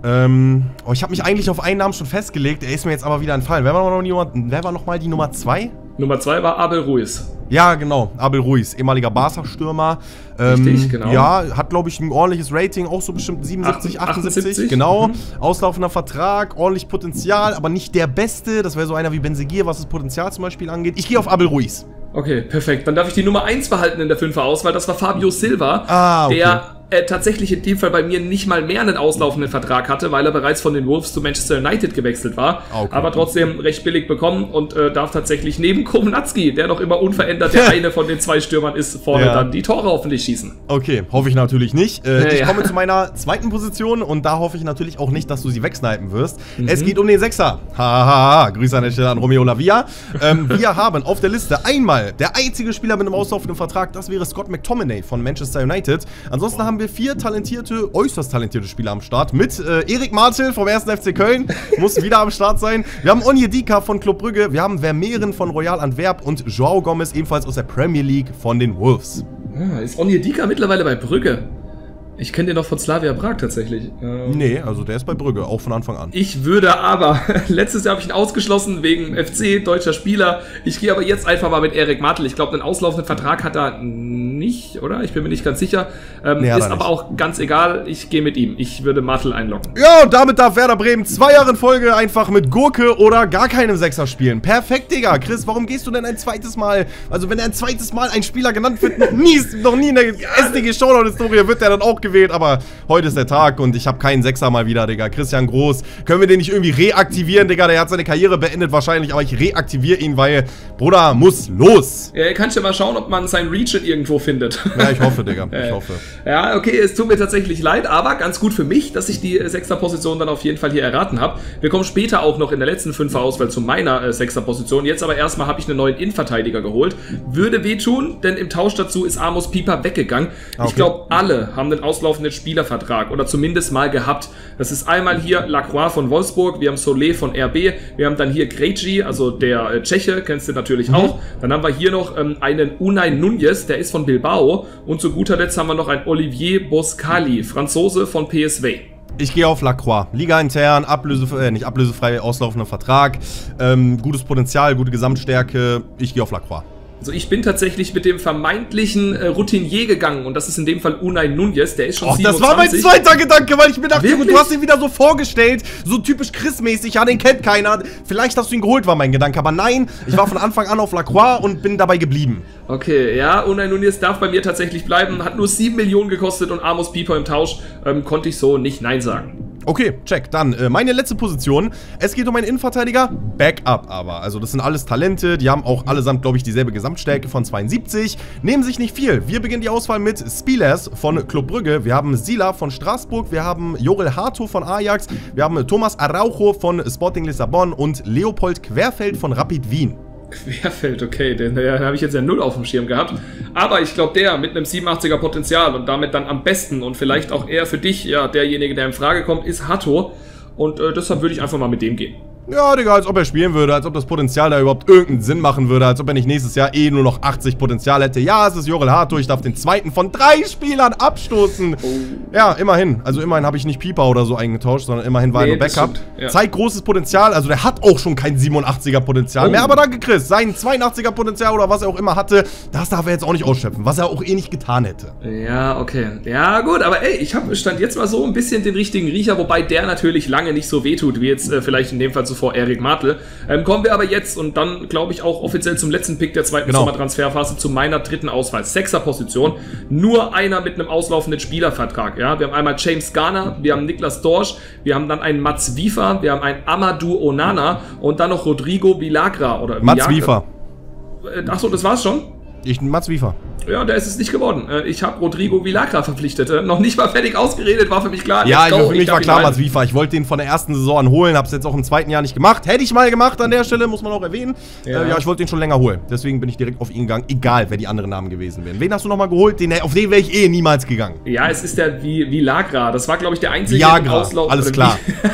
Ich habe mich eigentlich auf einen Namen schon festgelegt, er ist mir jetzt aber wieder entfallen. Wer war noch mal die Nummer 2? Nummer 2 war Abel Ruiz. Ja, genau, Abel Ruiz, ehemaliger Barca-Stürmer. Richtig, genau. Ja, hat, glaube ich, ein ordentliches Rating, auch so bestimmt 77, 78. Genau, auslaufender Vertrag, ordentlich Potenzial, aber nicht der Beste. Das wäre so einer wie Benzegir, was das Potenzial zum Beispiel angeht. Ich gehe auf Abel Ruiz. Okay, perfekt. Dann darf ich die Nummer 1 behalten in der 5er-Auswahl. Das war Fabio Silva, okay. Der tatsächlich in dem Fall bei mir nicht mal mehr einen auslaufenden Vertrag hatte, weil er bereits von den Wolves zu Manchester United gewechselt war. Okay. Aber trotzdem recht billig bekommen und darf tatsächlich neben Kovnatski, der noch immer unverändert der eine von den 2 Stürmern ist, vorne dann die Tore hoffentlich schießen. Okay, hoffe ich natürlich nicht. Ich komme zu meiner zweiten Position und da hoffe ich natürlich auch nicht, dass du sie wegsnipen wirst. Es geht um den Sechser. Hahaha, Grüße an der Stelle an Romeo Lavia. Wir haben auf der Liste einmal der einzige Spieler mit einem auslaufenden Vertrag, das wäre Scott McTominay von Manchester United. Ansonsten haben wir 4 talentierte, äußerst talentierte Spieler am Start. Mit Erik Martel vom 1. FC Köln, muss wieder am Start sein. Wir haben Onyedika von Club Brügge, wir haben Vermeeren von Royal Antwerp und João Gomez ebenfalls aus der Premier League von den Wolves. Ist Onyedika mittlerweile bei Brügge? Ich kenne den noch von Slavia Prag tatsächlich. Nee, also der ist bei Brügge, auch von Anfang an. Ich würde aber, letztes Jahr habe ich ihn ausgeschlossen wegen FC, deutscher Spieler. Ich gehe aber jetzt einfach mal mit Erik Martel. Ich glaube, einen auslaufenden Vertrag hat er nicht, oder? Ich bin mir nicht ganz sicher. Nee, ist aber auch ganz egal, ich gehe mit ihm. Ich würde Martel einloggen. Ja, und damit darf Werder Bremen 2 Jahre in Folge einfach mit Gurke oder gar keinem Sechser spielen. Perfekt, Digga. Chris, warum gehst du denn ein zweites Mal? Also wenn ein zweites Mal ein Spieler genannt wird, noch nie in der SDG Showdown-Historie wird der dann auch gewählt, aber heute ist der Tag und ich habe keinen Sechser mal wieder, Digga. Christian Groß, können wir den nicht irgendwie reaktivieren, Digga? Der hat seine Karriere beendet wahrscheinlich, aber ich reaktiviere ihn, weil, Bruder, muss los. Ja, kannst du mal schauen, ob man sein Region irgendwo findet. Ja, ich hoffe, Digga, ich hoffe. Ja, okay, es tut mir tatsächlich leid, aber ganz gut für mich, dass ich die Sechser-Position dann auf jeden Fall hier erraten habe. Wir kommen später auch noch in der letzten 5er-Auswahl zu meiner Sechser-Position. Jetzt aber erstmal habe ich einen neuen Innenverteidiger geholt. Würde wehtun, denn im Tausch dazu ist Amos Pieper weggegangen. Okay. Ich glaube, alle haben den auslaufenden Spielervertrag oder zumindest mal gehabt. Das ist einmal hier Lacroix von Wolfsburg, wir haben Solé von RB, wir haben dann hier Krejci, also der Tscheche, kennst du natürlich auch. Dann haben wir hier noch einen Unai Núñez, der ist von Bilbao und zu guter Letzt haben wir noch einen Olivier Boscali, Franzose von PSV. Ich gehe auf Lacroix. Liga intern, nicht ablösefrei, auslaufender Vertrag, gutes Potenzial, gute Gesamtstärke. Ich gehe auf Lacroix. Also ich bin tatsächlich mit dem vermeintlichen Routinier gegangen und das ist in dem Fall Unai Núñez, der ist schon 27. Das war mein zweiter Gedanke, weil ich mir dachte, du hast ihn wieder so vorgestellt, so typisch Chris-mäßig, ja, den kennt keiner. Vielleicht hast du ihn geholt, war mein Gedanke, aber nein, ich war von Anfang an auf Lacroix und bin dabei geblieben. Okay, ja, Unai Núñez darf bei mir tatsächlich bleiben, hat nur 7 Millionen gekostet und Amos Pieper im Tausch konnte ich so nicht Nein sagen. Okay, check. Dann meine letzte Position. Es geht um einen Innenverteidiger, Backup aber. Also das sind alles Talente, die haben auch allesamt, glaube ich, dieselbe Gesamtstärke von 72. Nehmen sich nicht viel. Wir beginnen die Auswahl mit Spielers von Club Brügge. Wir haben Sila von Straßburg. Wir haben Jorel Hato von Ajax. Wir haben Thomas Araujo von Sporting Lissabon und Leopold Querfeld von Rapid Wien. Querfeld, okay, den habe ich jetzt ja 0 auf dem Schirm gehabt. Aber ich glaube, der mit einem 87er Potenzial und damit dann am besten und vielleicht auch eher für dich, ja, derjenige, der in Frage kommt, ist Hato. Und deshalb würde ich einfach mal mit dem gehen. Ja, Digga, als ob er spielen würde, als ob das Potenzial da überhaupt irgendeinen Sinn machen würde, als ob er nicht nächstes Jahr eh nur noch 80 Potenzial hätte. Ja, es ist Jorel Hato, ich darf den zweiten von 3 Spielern abstoßen. Oh. Ja, immerhin. Also immerhin habe ich nicht Pieper oder so eingetauscht, sondern immerhin war er nur Backup. Ja. Zeigt großes Potenzial, also der hat auch schon kein 87er Potenzial mehr, aber danke Chris, sein 82er Potenzial oder was er auch immer hatte, das darf er jetzt auch nicht ausschöpfen, was er auch eh nicht getan hätte. Ja, okay. Ja, gut, aber ey, ich habe Stand jetzt mal so ein bisschen den richtigen Riecher, wobei der natürlich lange nicht so wehtut, wie jetzt vielleicht in dem Fall zuvor Erik Martel. Kommen wir aber jetzt und dann, glaube ich, auch offiziell zum letzten Pick der zweiten Sommertransferphase, zu meiner dritten Auswahl. Sechser-Position. Nur einer mit einem auslaufenden Spielervertrag. Ja? Wir haben einmal James Garner, wir haben Niklas Dorsch, wir haben dann einen Mats Wiefer, wir haben einen Amadou Onana und dann noch Rodrigo Villagra. Mats Wiefer. Achso, das war's schon? Mats Wiefer. Ja, der ist es nicht geworden. Ich habe Rodrigo Villagra verpflichtet. Noch nicht mal fertig ausgeredet, war für mich klar. Ja, für mich war klar Mats Wiefer. Ich wollte den von der ersten Saison an holen, habe es jetzt auch im zweiten Jahr nicht gemacht. Hätte ich mal gemacht an der Stelle, muss man auch erwähnen. Ja, ich wollte den schon länger holen. Deswegen bin ich direkt auf ihn gegangen, egal wer die anderen Namen gewesen wären. Wen hast du nochmal geholt? Auf den wäre ich eh niemals gegangen. Ja, es ist der Villagra. Das war, glaube ich, der einzige Auslauf. Alles klar.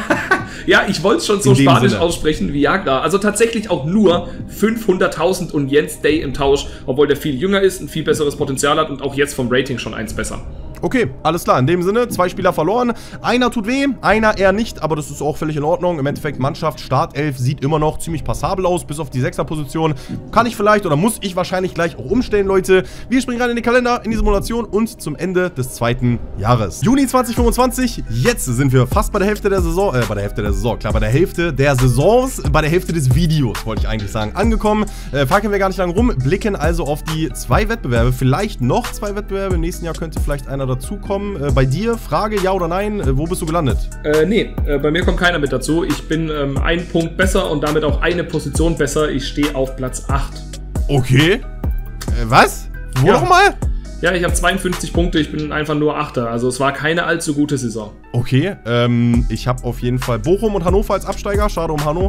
Ja, ich wollte es schon so spanisch aussprechen, Viagra. Also tatsächlich auch nur 500.000 und Jens Day im Tausch, obwohl der viel jünger ist, ein viel besseres Potenzial hat und auch jetzt vom Rating schon eins besser. Okay, alles klar. In dem Sinne, 2 Spieler verloren. Einer tut weh, einer eher nicht, aber das ist auch völlig in Ordnung. Im Endeffekt, Mannschaft, Startelf sieht immer noch ziemlich passabel aus, bis auf die 6er-Position. Kann ich vielleicht oder muss ich wahrscheinlich gleich auch umstellen, Leute. Wir springen rein in den Kalender, in die Simulation und zum Ende des 2. Jahres. Juni 2025, jetzt sind wir fast bei der Hälfte der Saison, klar, bei der Hälfte der Saisons, bei der Hälfte des Videos, wollte ich eigentlich sagen, angekommen. Fackeln wir gar nicht lange rum, blicken also auf die 2 Wettbewerbe, vielleicht noch 2 Wettbewerbe. Im nächsten Jahr könnte vielleicht einer dazukommen. Bei dir, Frage, ja oder nein, wo bist du gelandet? Nee, bei mir kommt keiner mit dazu. Ich bin einen Punkt besser und damit auch eine Position besser. Ich stehe auf Platz 8. Okay. Was? Wo nochmal? Ja, ich habe 52 Punkte, ich bin einfach nur Achter. Also es war keine allzu gute Saison. Okay, ich habe auf jeden Fall Bochum und Hannover als Absteiger. Schade um Hanno.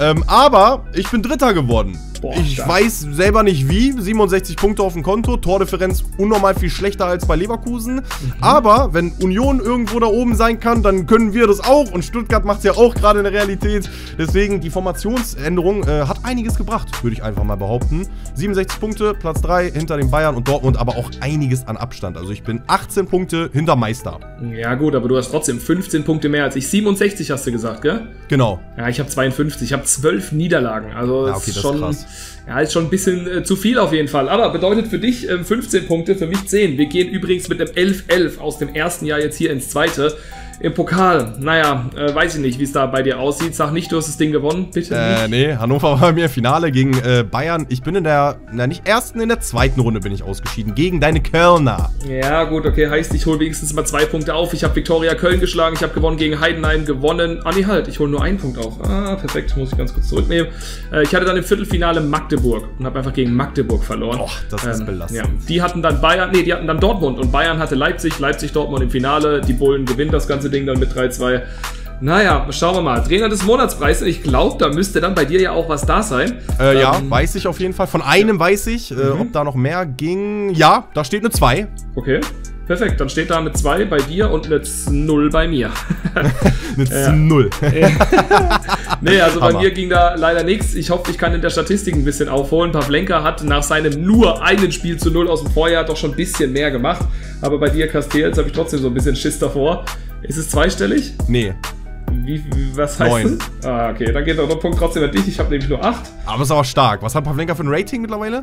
Aber ich bin Dritter geworden. Boah, ich weiß selber nicht wie. 67 Punkte auf dem Konto. Tordifferenz unnormal viel schlechter als bei Leverkusen. Aber wenn Union irgendwo da oben sein kann, dann können wir das auch. Und Stuttgart macht es ja auch gerade in der Realität. Deswegen, die Formationsänderung hat einiges gebracht, würde ich einfach mal behaupten. 67 Punkte, Platz 3 hinter den Bayern und Dortmund, aber auch einiges an Abstand. Also ich bin 18 Punkte hinter Meister. Ja gut, aber du hast trotzdem 15 Punkte mehr als ich. 67 hast du gesagt, gell? Genau. Ja, ich habe 52. Ich habe 12 Niederlagen. Also ja, okay, ist schon, krass. Ja, ist schon ein bisschen zu viel auf jeden Fall. Aber bedeutet für dich 15 Punkte, für mich 10. Wir gehen übrigens mit einem 11-11 aus dem ersten Jahr jetzt hier ins zweite. Im Pokal, naja, weiß ich nicht, wie es da bei dir aussieht. Sag nicht, du hast das Ding gewonnen, bitte nicht. Nee, Hannover war bei mir Finale gegen Bayern. Ich bin in der, nicht ersten, in der 2. Runde bin ich ausgeschieden. Gegen deine Kölner. Ja gut, okay, heißt, ich hole wenigstens mal 2 Punkte auf. Ich habe Viktoria Köln geschlagen, ich habe gewonnen gegen Heidenheim, gewonnen. Ah nee, halt, ich hole nur 1 Punkt auf. Ah, perfekt, muss ich ganz kurz zurücknehmen. Ich hatte dann im Viertelfinale Magdeburg und habe einfach gegen Magdeburg verloren. Och, das ist belastend. Ja, die hatten dann Bayern, nee, die hatten dann Dortmund und Bayern hatte Leipzig, Dortmund im Finale. Die Bullen gewinnen das ganze Ding dann mit 3-2. Naja, schauen wir mal. Trainer des Monatspreis. Ich glaube, da müsste dann bei dir ja auch was da sein. Ja, weiß ich auf jeden Fall. Von einem weiß ich. Ob da noch mehr ging. Ja, da steht eine 2. Okay. Perfekt, dann steht da eine 2 bei dir und eine 0 bei mir. Eine 0. Nee, also bei mir ging da leider nichts. Ich hoffe, ich kann in der Statistik ein bisschen aufholen. Pavlenka hat nach seinem nur einen Spiel zu 0 aus dem Vorjahr doch schon ein bisschen mehr gemacht. Aber bei dir, Castells, habe ich trotzdem so ein bisschen Schiss davor. Ist es zweistellig? Nee. Was heißt 9. Das? Ah, okay, dann geht der Punkt trotzdem an dich. Ich habe nämlich nur 8. Aber ist aber stark. Was hat Pavlenka für ein Rating mittlerweile?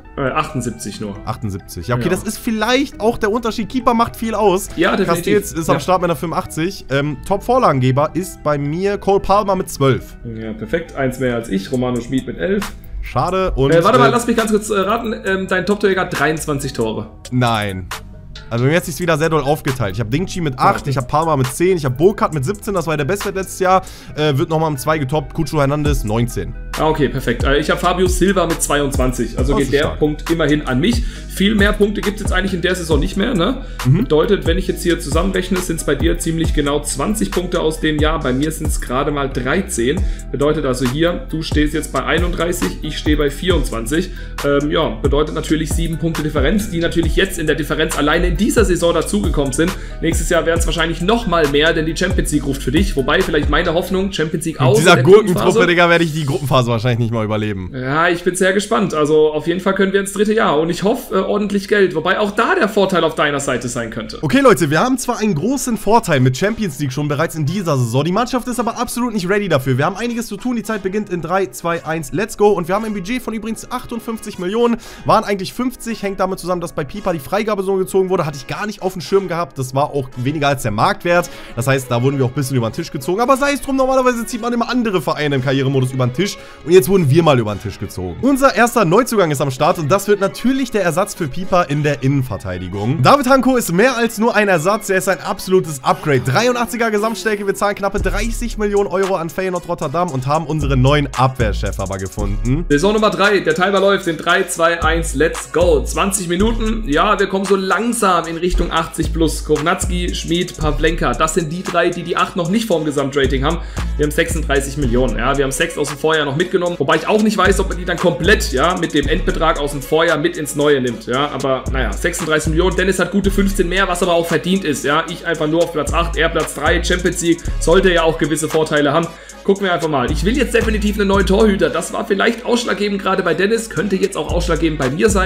78 nur. 78. Ja, okay, das ist vielleicht auch der Unterschied. Keeper macht viel aus. Ja, definitiv. Castells ist am Start mit einer 85. Top-Vorlagengeber ist bei mir Cole Palmer mit 12. Ja, perfekt. 1 mehr als ich. Romano Schmid mit 11. Schade. Und warte mal, lass mich ganz kurz raten. Dein Top-Torjäger hat 23 Tore. Nein. Also mir hat sich wieder sehr doll aufgeteilt. Ich habe Dingchi mit 8, ich habe Palmer mit 10, ich habe Burkhardt mit 17, das war der Bestwert letztes Jahr. Wird nochmal um 2 getoppt, Cucho Hernandez 19. Ah, okay, perfekt. Ich habe Fabio Silva mit 22, also geht der Punkt immerhin an mich. Viel mehr Punkte gibt es jetzt eigentlich in der Saison nicht mehr, ne? Bedeutet, wenn ich jetzt hier zusammenrechne, sind es bei dir ziemlich genau 20 Punkte aus dem Jahr, bei mir sind es gerade mal 13. Bedeutet also hier, du stehst jetzt bei 31, ich stehe bei 24. Ja, bedeutet natürlich 7 Punkte Differenz, die natürlich jetzt in der Differenz alleine in dieser Saison dazugekommen sind. Nächstes Jahr werden es wahrscheinlich noch mal mehr, denn die Champions League ruft für dich. Wobei vielleicht meine Hoffnung, Champions League aus. Mit dieser Gurkentruppe, Digga, werde ich die Gruppenphase wahrscheinlich nicht mal überleben. Ja, ich bin sehr gespannt. Also auf jeden Fall können wir ins 3. Jahr und ich hoffe ordentlich Geld. Wobei auch da der Vorteil auf deiner Seite sein könnte. Okay, Leute, wir haben zwar einen großen Vorteil mit Champions League schon bereits in dieser Saison. Die Mannschaft ist aber absolut nicht ready dafür. Wir haben einiges zu tun. Die Zeit beginnt in 3, 2, 1, let's go. Und wir haben ein Budget von übrigens 58 Millionen. Waren eigentlich 50. Hängt damit zusammen, dass bei Pipa die Freigabe so gezogen wurde. Hatte ich gar nicht auf dem Schirm gehabt. Das war auch weniger als der Marktwert. Das heißt, da wurden wir auch ein bisschen über den Tisch gezogen. Aber sei es drum, normalerweise zieht man immer andere Vereine im Karrieremodus über den Tisch. Und jetzt wurden wir mal über den Tisch gezogen. Unser erster Neuzugang ist am Start und das wird natürlich der Ersatz für Pipa in der Innenverteidigung. David Hanko ist mehr als nur ein Ersatz. Er ist ein absolutes Upgrade. 83er Gesamtstärke. Wir zahlen knappe 30 Millionen Euro an Feyenoord Rotterdam und haben unseren neuen Abwehrchef aber gefunden. Saison Nummer 3. Der Timer läuft in 3, 2, 1, let's go. 20 Minuten. Ja, wir kommen so langsam in Richtung 80 plus. Kovnatski, Schmid, Pavlenka. Das sind die 3, die 8 noch nicht vorm Gesamtrating haben. Wir haben 36 Millionen. Ja, wir haben 6 aus dem Vorjahr noch mitgenommen. Wobei ich auch nicht weiß, ob man die dann komplett, ja, mit dem Endbetrag aus dem Vorjahr mit ins Neue nimmt. Ja, aber naja, 36 Millionen. Dennis hat gute 15 mehr, was aber auch verdient ist. Ja, ich einfach nur auf Platz 8, er Platz 3. Champions League sollte ja auch gewisse Vorteile haben. Gucken wir einfach mal. Ich will jetzt definitiv einen neuen Torhüter. Das war vielleicht ausschlaggebend gerade bei Dennis. Könnte jetzt auch ausschlaggebend bei mir sein.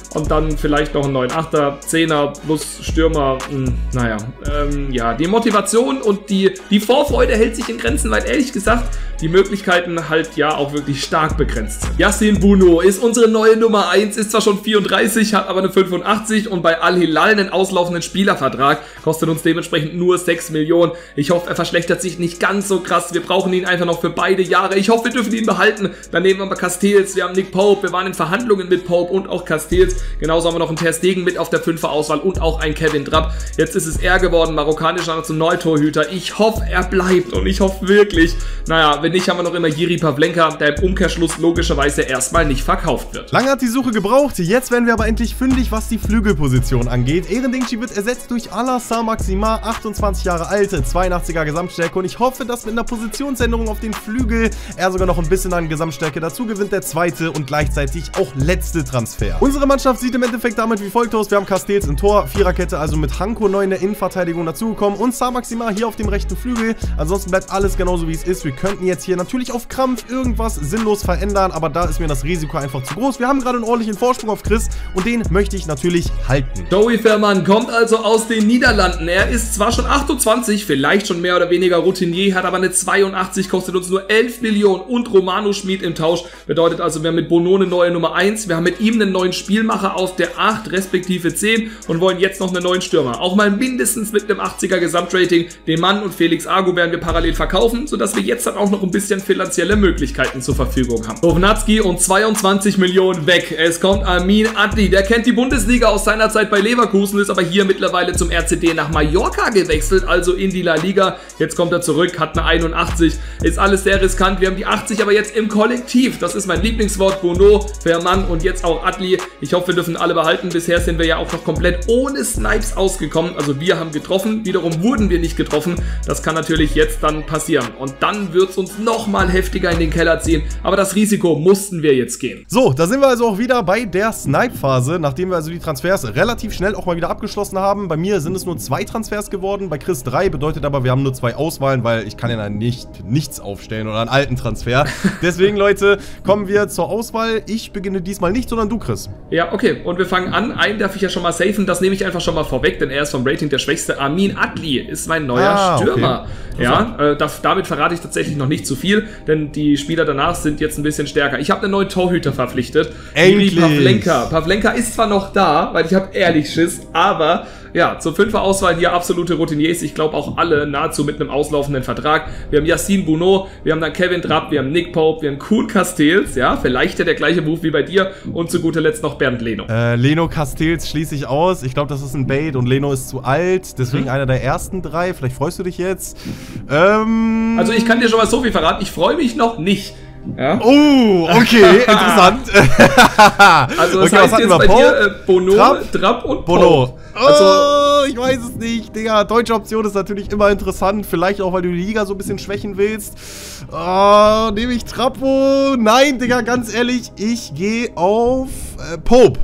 Und dann vielleicht noch einen neuen 8er, 10er plus Stürmer. Naja, ja, die Motivation und die Vorfreude hält sich in Grenzen, weil ehrlich gesagt die Möglichkeiten halt ja auch wirklich stark begrenzt sind. Yacine Bounou ist unsere neue Nummer 1, ist zwar schon 34, hat aber eine 85 und bei Al-Hilal einen auslaufenden Spielervertrag, kostet uns dementsprechend nur 6 Millionen. Ich hoffe, er verschlechtert sich nicht ganz so krass. Wir brauchen ihn einfach noch für beide Jahre. Ich hoffe, wir dürfen ihn behalten. Daneben haben wir Castells, wir haben Nick Pope, wir waren in Verhandlungen mit Pope und auch Castells. Genauso haben wir noch einen Ter Stegen mit auf der 5er-Auswahl und auch einen Kevin Trapp. Jetzt ist es er geworden, marokkanischer Nationaltorhüter. Ich hoffe, er bleibt und ich hoffe wirklich, naja, wenn nicht, haben wir noch immer Jiri Pavlenka, der im Umkehrschluss logischerweise erstmal nicht verkauft wird. Lange hat die Suche gebraucht, jetzt werden wir aber endlich fündig, was die Flügelposition angeht. Erendingchi wird ersetzt durch Alassane Maxima, 28 Jahre alt, 82er Gesamtstärke und ich hoffe, dass mit einer Positionsänderung auf den Flügel er sogar noch ein bisschen an Gesamtstärke dazu gewinnt, der zweite und gleichzeitig auch letzte Transfer. Unsere Mannschaft sieht im Endeffekt damit wie folgt aus. Wir haben Castells im Tor, Viererkette, also mit Hanko neu in der Innenverteidigung dazugekommen und Alassane Maxima hier auf dem rechten Flügel. Ansonsten bleibt alles genauso wie es ist. Wir könnten jetzt hier natürlich auf Krampf irgendwas sinnlos verändern, aber da ist mir das Risiko einfach zu groß. Wir haben gerade einen ordentlichen Vorsprung auf Chris und den möchte ich natürlich halten. Joey Veerman kommt also aus den Niederlanden. Er ist zwar schon 28, vielleicht schon mehr oder weniger Routinier, hat aber eine 82, kostet uns nur 11 Millionen und Romano Schmid im Tausch. Bedeutet also, wir haben mit Bono eine neue Nummer 1, wir haben mit ihm einen neuen Spielmacher auf der 8 respektive 10 und wollen jetzt noch einen neuen Stürmer. Auch mal mindestens mit einem 80er Gesamtrating. Den Mann und Felix Agu werden wir parallel verkaufen, sodass wir jetzt dann auch noch ein bisschen finanzielle Möglichkeiten zur Verfügung haben. Hovnatski und 22 Millionen weg. Es kommt Amin Adli, der kennt die Bundesliga aus seiner Zeit bei Leverkusen, ist aber hier mittlerweile zum RCD nach Mallorca gewechselt, also in die La Liga. Jetzt kommt er zurück, hat eine 81, ist alles sehr riskant. Wir haben die 80 aber jetzt im Kollektiv. Das ist mein Lieblingswort. Bono, Veerman und jetzt auch Adli. Ich hoffe, wir dürfen alle behalten. Bisher sind wir ja auch noch komplett ohne Snipes ausgekommen. Also wir haben getroffen, wiederum wurden wir nicht getroffen. Das kann natürlich jetzt dann passieren. Und dann wird es uns nochmal heftiger in den Keller ziehen. Aber das Risiko mussten wir jetzt gehen. So, da sind wir also auch wieder bei der Snipe-Phase, nachdem wir also die Transfers relativ schnell auch mal wieder abgeschlossen haben. Bei mir sind es nur 2 Transfers geworden, bei Chris 3, bedeutet aber, wir haben nur 2 Auswahlen, weil ich kann ja dann nichts aufstellen oder einen alten Transfer. Deswegen, Leute, kommen wir zur Auswahl. Ich beginne diesmal nicht, sondern du, Chris. Ja, okay. Und wir fangen an. Einen darf ich ja schon mal safen. Das nehme ich einfach schon mal vorweg, denn er ist vom Rating der Schwächste. Amin Adli ist mein neuer Stürmer. Okay. Ja, damit verrate ich tatsächlich noch nicht zu viel, denn die Spieler danach sind jetzt ein bisschen stärker. Ich habe einen neuen Torhüter verpflichtet. Endlich! Pavlenka. Pavlenka ist zwar noch da, weil ich habe ehrlich Schiss, aber ja, zur 5er-Auswahl hier absolute Routiniers. Ich glaube auch alle nahezu mit einem auslaufenden Vertrag. Wir haben Yacine Bounou, wir haben dann Kevin Trapp, wir haben Nick Pope, wir haben Koen Castells, ja, vielleicht ja der gleiche Move wie bei dir und zu guter Letzt noch Bernd Leno. Leno Castells schließe ich aus. Ich glaube, das ist ein Bait und Leno ist zu alt, deswegen einer der ersten 3. Vielleicht freust du dich jetzt. Also ich kann dir schon mal so viel verraten, ich freue mich noch nicht. Ja? Oh, okay, interessant. Also das heißt jetzt bei dir Bono, Trapp und Bono. Also, ich weiß es nicht, Digga. Deutsche Option ist natürlich immer interessant. Vielleicht auch, weil du die Liga so ein bisschen schwächen willst. Nehme ich Trappo? Nein, Digga, ganz ehrlich. Ich gehe auf Pope.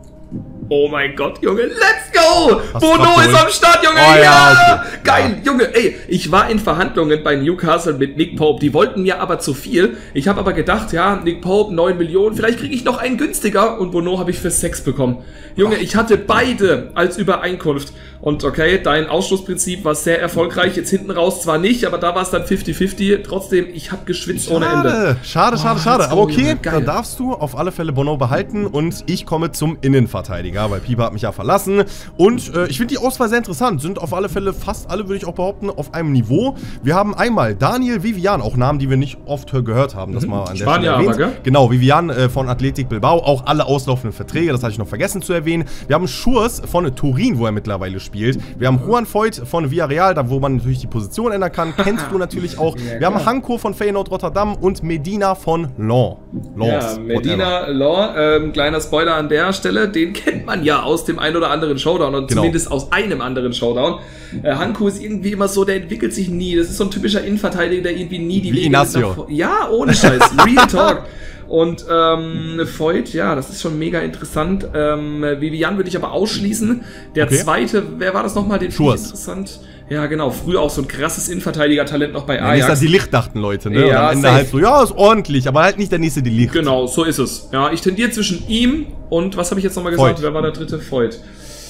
Oh mein Gott, Junge, let's go! Bono ist am Start, Junge, oh, ja! Okay. Geil, ja. Junge, ey, ich war in Verhandlungen bei Newcastle mit Nick Pope, die wollten mir aber zu viel. Ich habe aber gedacht, ja, Nick Pope, 9 Millionen, vielleicht kriege ich noch einen günstiger und Bono habe ich für 6 bekommen. Junge, ich hatte beide als Übereinkunft. Und okay, dein Ausschlussprinzip war sehr erfolgreich, jetzt hinten raus zwar nicht, aber da war es dann 50-50. Trotzdem, ich habe geschwitzt ohne Ende. Schade. Aber okay, dann darfst du auf alle Fälle Bono behalten und ich komme zum Innenverteidiger, weil Pieper hat mich ja verlassen. Und ich finde die Auswahl sehr interessant, sind auf alle Fälle fast alle, würde ich auch behaupten, auf einem Niveau. Wir haben einmal Daniel Vivian, auch Namen, die wir nicht oft gehört haben, das mal an der Stelle erwähnt. Aber, gell? Genau, Vivian von Athletic Bilbao, auch alle auslaufenden Verträge, das hatte ich noch vergessen zu erwähnen. Wir haben Schurz von Turin, wo er mittlerweile spielt. Wir haben Juan Voigt von Villarreal, da wo man natürlich die Position ändern kann, kennst du natürlich auch. Ja, wir haben Hanko von Feyenoord Rotterdam und Medina von Lens. Ja, Medina, Lens, kleiner Spoiler an der Stelle, den kennt man ja aus dem einen oder anderen Showdown und zumindest aus einem anderen Showdown. Hanko ist irgendwie immer so, der entwickelt sich nie. Das ist so ein typischer Innenverteidiger, der irgendwie nie die Wege nach... Ja, ohne Scheiß. Real Talk. Und Voigt, ja, das ist schon mega interessant. Vivian würde ich aber ausschließen. Der zweite, wer war das nochmal? Den finde ich interessant. Ja, genau. Früher auch so ein krasses Innenverteidiger-Talent noch bei Ajax. Ja, die Licht dachten Leute, ne? Ja, und am Ende halt so, ja, ist ordentlich, aber halt nicht der nächste die Licht. Genau, so ist es. Ja, ich tendiere zwischen ihm und, was habe ich jetzt nochmal gesagt? Voigt. Wer war der dritte? Voigt.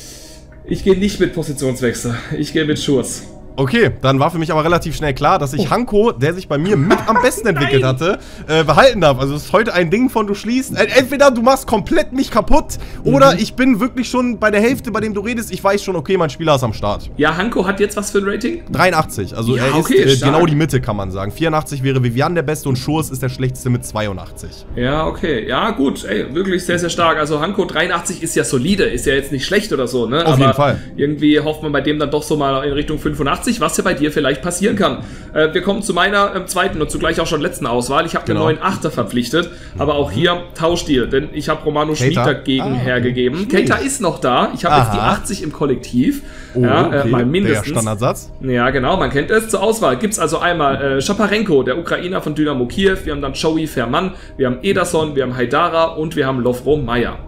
Ich gehe nicht mit Positionswechsel. Ich gehe mit Schurz. Okay, dann war für mich aber relativ schnell klar, dass ich Hanko, der sich bei mir mit am besten entwickelt hatte, behalten darf. Also es ist heute ein Ding von, du schließt, entweder du machst komplett mich kaputt oder ich bin wirklich schon bei der Hälfte, bei dem du redest, ich weiß schon, okay, mein Spieler ist am Start. Ja, Hanko hat jetzt was für ein Rating? 83, also ja, er okay, ist genau die Mitte, kann man sagen. 84 wäre Vivian der Beste und Schurz ist der Schlechteste mit 82. Ja, okay. Ja, gut, ey, wirklich sehr, sehr stark. Also Hanko 83 ist ja solide, ist ja jetzt nicht schlecht oder so, ne? Auf jeden Fall. Irgendwie hofft man bei dem dann doch so mal in Richtung 85, was ja bei dir vielleicht passieren kann. Wir kommen zu meiner zweiten und zugleich auch schon letzten Auswahl. Ich habe den neuen Achter verpflichtet, aber auch hier Tauschdeal, denn ich habe Romano Schmid dagegen hergegeben. Keita ist noch da. Ich habe jetzt die 80 im Kollektiv. Oh, ja, okay. mal mindestens. Der Standardsatz. Ja, genau, man kennt es. Zur Auswahl gibt es also einmal Schaparenko, der Ukrainer von Dynamo Kiew. Wir haben dann Joey Ferman, wir haben Ederson, wir haben Haidara und wir haben Lovro Mayer.